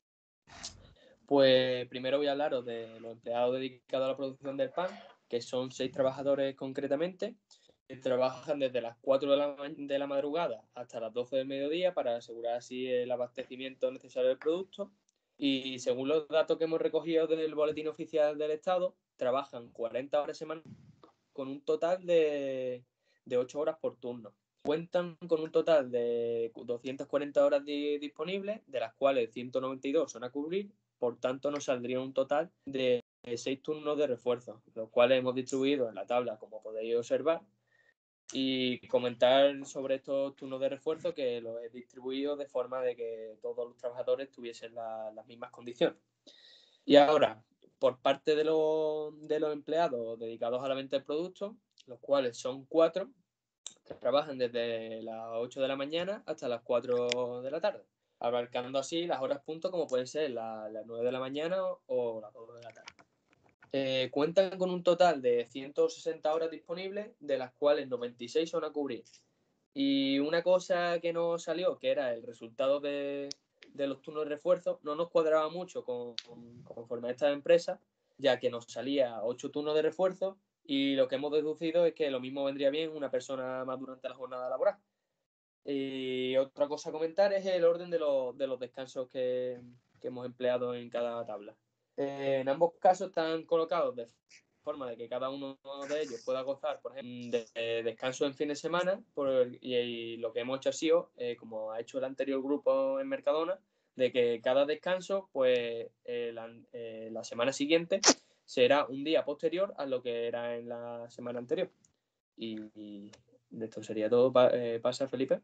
Pues primero voy a hablaros de los empleados dedicados a la producción del pan, que son 6 trabajadores concretamente, que trabajan desde las 4 de la madrugada hasta las 12 del mediodía para asegurar así el abastecimiento necesario del producto. Y según los datos que hemos recogido del Boletín Oficial del Estado, trabajan 40 horas semanales con un total de 8 horas por turno. Cuentan con un total de 240 horas disponibles, de las cuales 192 son a cubrir, por tanto nos saldría un total de 6 turnos de refuerzo, los cuales hemos distribuido en la tabla, como podéis observar. Y comentar sobre estos turnos de refuerzo que los he distribuido de forma de que todos los trabajadores tuviesen las mismas condiciones. Y ahora, por parte de los empleados dedicados a la venta del producto, los cuales son 4, trabajan desde las 8 de la mañana hasta las 4 de la tarde, abarcando así las horas punto como pueden ser las 9 de la mañana o las 2 de la tarde. Cuentan con un total de 160 horas disponibles, de las cuales 96 son a cubrir. Y una cosa que nos salió, que era el resultado de los turnos de refuerzo, no nos cuadraba mucho conforme a esta empresa, ya que nos salía 8 turnos de refuerzo y lo que hemos deducido es que lo mismo vendría bien una persona más durante la jornada laboral. Y otra cosa a comentar es el orden de los descansos que hemos empleado en cada tabla. En ambos casos están colocados de forma de que cada uno de ellos pueda gozar, por ejemplo, de descanso en fin de semana, y lo que hemos hecho ha sido, como ha hecho el anterior grupo en Mercadona, de que cada descanso, pues la semana siguiente será un día posterior a lo que era en la semana anterior. Y de esto sería todo. ¿Pasa, Felipe?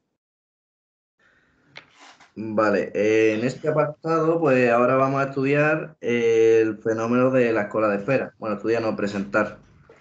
Vale, en este apartado, pues ahora vamos a estudiar el fenómeno de la cola de espera. Bueno, estudiar no, presentar.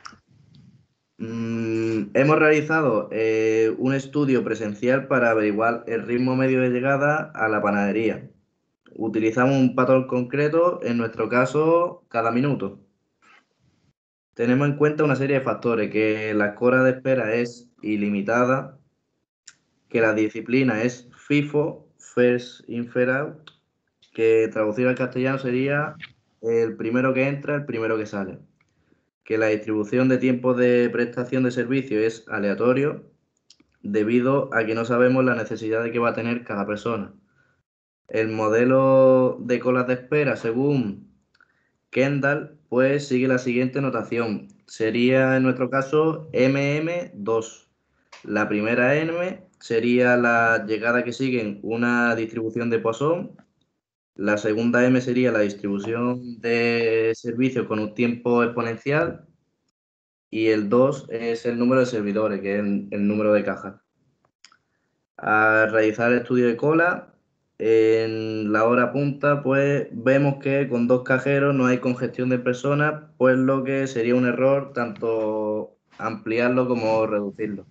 Hemos realizado un estudio presencial para averiguar el ritmo medio de llegada a la panadería. Utilizamos un patrón concreto, en nuestro caso, cada minuto. Tenemos en cuenta una serie de factores, que la cola de espera es ilimitada, que la disciplina es FIFO, First In, First Out, que traducido al castellano sería el primero que entra, el primero que sale. Que la distribución de tiempos de prestación de servicio es aleatorio, debido a que no sabemos la necesidad que va a tener cada persona. El modelo de colas de espera, según Kendall, pues sigue la siguiente notación. Sería en nuestro caso MM2. La primera M sería la llegada que siguen una distribución de Poisson. La segunda M sería la distribución de servicios con un tiempo exponencial. Y el 2 es el número de servidores, que es el número de cajas. Al realizar el estudio de cola, en la hora punta, pues vemos que con 2 cajeros no hay congestión de personas, pues lo que sería un error tanto ampliarlo como reducirlo.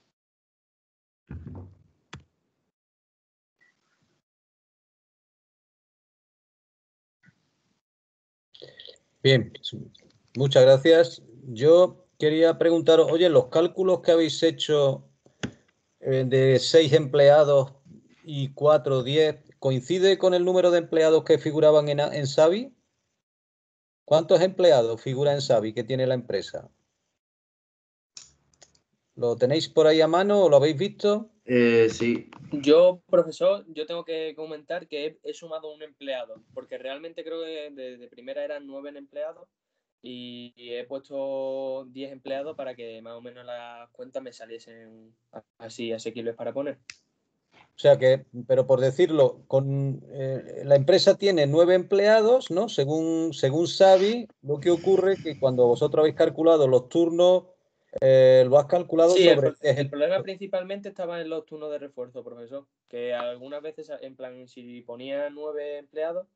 Bien, muchas gracias. Yo quería preguntaros, oye, los cálculos que habéis hecho de 6 empleados y 4, 10, ¿coincide con el número de empleados que figuraban en Savi? ¿Cuántos empleados figura en Savi que tiene la empresa? ¿Lo tenéis por ahí a mano o lo habéis visto? Sí. Yo, profesor, yo tengo que comentar que he sumado un empleado, porque realmente creo que de primera eran 9 empleados y he puesto 10 empleados para que más o menos las cuentas me saliesen así asequibles para poner. O sea que, pero por decirlo, la empresa tiene 9 empleados, ¿no? Según Savi, lo que ocurre es que cuando vosotros habéis calculado los turnos, lo has calculado Sí, sobre... el problema principalmente estaba en los turnos de refuerzo, profesor, que algunas veces, en plan, si ponía 9 empleados,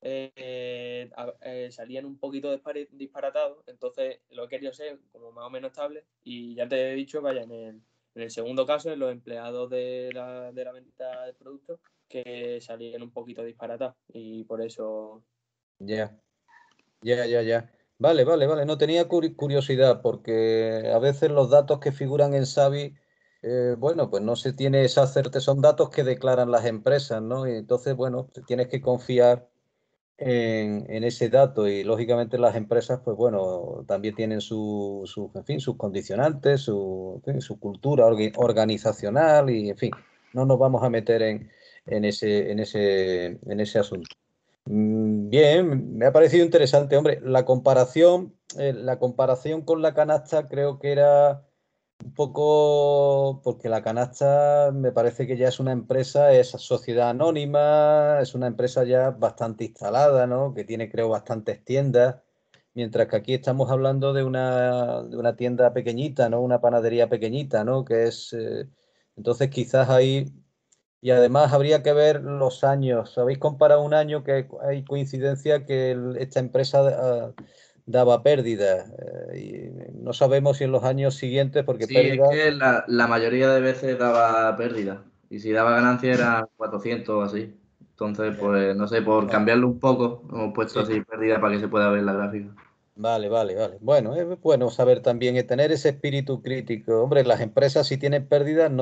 salían un poquito disparatados, entonces lo he querido ser como más o menos estable y ya te he dicho, vaya, en el segundo caso, en los empleados de la venta del producto, que salían un poquito disparatadas y por eso... Ya. Vale. No tenía curiosidad porque a veces los datos que figuran en Savi, bueno, pues no se tiene esa certeza, son datos que declaran las empresas, ¿no? Y entonces, bueno, tienes que confiar en ese dato y lógicamente las empresas, pues bueno, también tienen en fin, sus condicionantes, en fin, su cultura organizacional y, en fin, no nos vamos a meter en ese asunto. Bien, me ha parecido interesante, hombre. La comparación con la canasta creo que era un poco, porque la canasta me parece que ya es una empresa, es sociedad anónima, es una empresa ya bastante instalada, ¿no? Que tiene, creo, bastantes tiendas, mientras que aquí estamos hablando de una tienda pequeñita, ¿no? Una panadería pequeñita, ¿no? Entonces quizás ahí, y además habría que ver los años. ¿Habéis comparado un año que hay coincidencia que esta empresa daba pérdidas? Y no sabemos si en los años siguientes, porque Sí, es pérdidas... que la mayoría de veces daba pérdida. Y si daba ganancia era 400 o así. Entonces, pues no sé, por Vale. cambiarlo un poco, hemos puesto Sí. así pérdida para que se pueda ver la gráfica. Vale. Bueno, es bueno saber también tener ese espíritu crítico. Hombre, las empresas si tienen pérdidas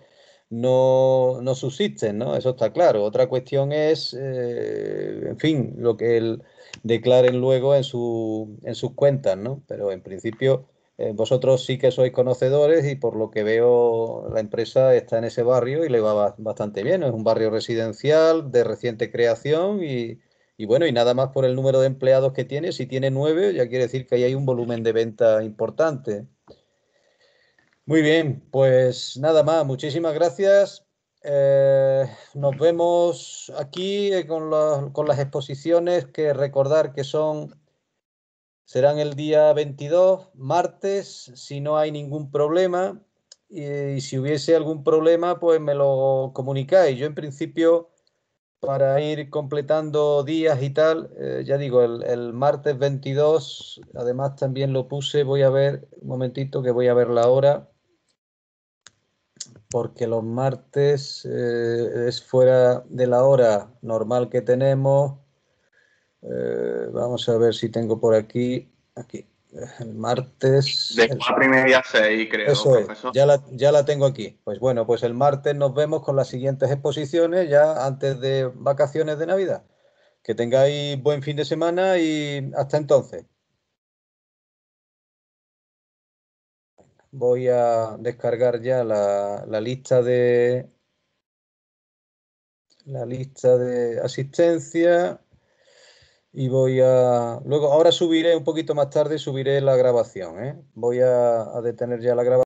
no subsisten, ¿no? Eso está claro. Otra cuestión es, en fin, lo que declaren luego en sus cuentas, ¿no? Pero en principio vosotros sí que sois conocedores y por lo que veo la empresa está en ese barrio y le va bastante bien. Es un barrio residencial de reciente creación y bueno, y nada más por el número de empleados que tiene. Si tiene 9, ya quiere decir que ahí hay un volumen de venta importante. Muy bien, pues nada más, muchísimas gracias. Nos vemos aquí con las exposiciones, que recordar que serán el día 22, martes, si no hay ningún problema. Y si hubiese algún problema, pues me lo comunicáis. Yo en principio, para ir completando días y tal, ya digo, el martes 22, además también lo puse, voy a ver, un momentito que voy a ver la hora, porque los martes es fuera de la hora normal que tenemos. Vamos a ver si tengo por aquí, el martes. De 4:30 a 6, creo, Eso es, profesor. ya la tengo aquí. Pues bueno, pues el martes nos vemos con las siguientes exposiciones ya antes de vacaciones de Navidad. Que tengáis buen fin de semana y hasta entonces. Voy a descargar ya la lista de asistencia y luego, ahora subiré un poquito más tarde, subiré la grabación, ¿eh? Voy a detener ya la grabación.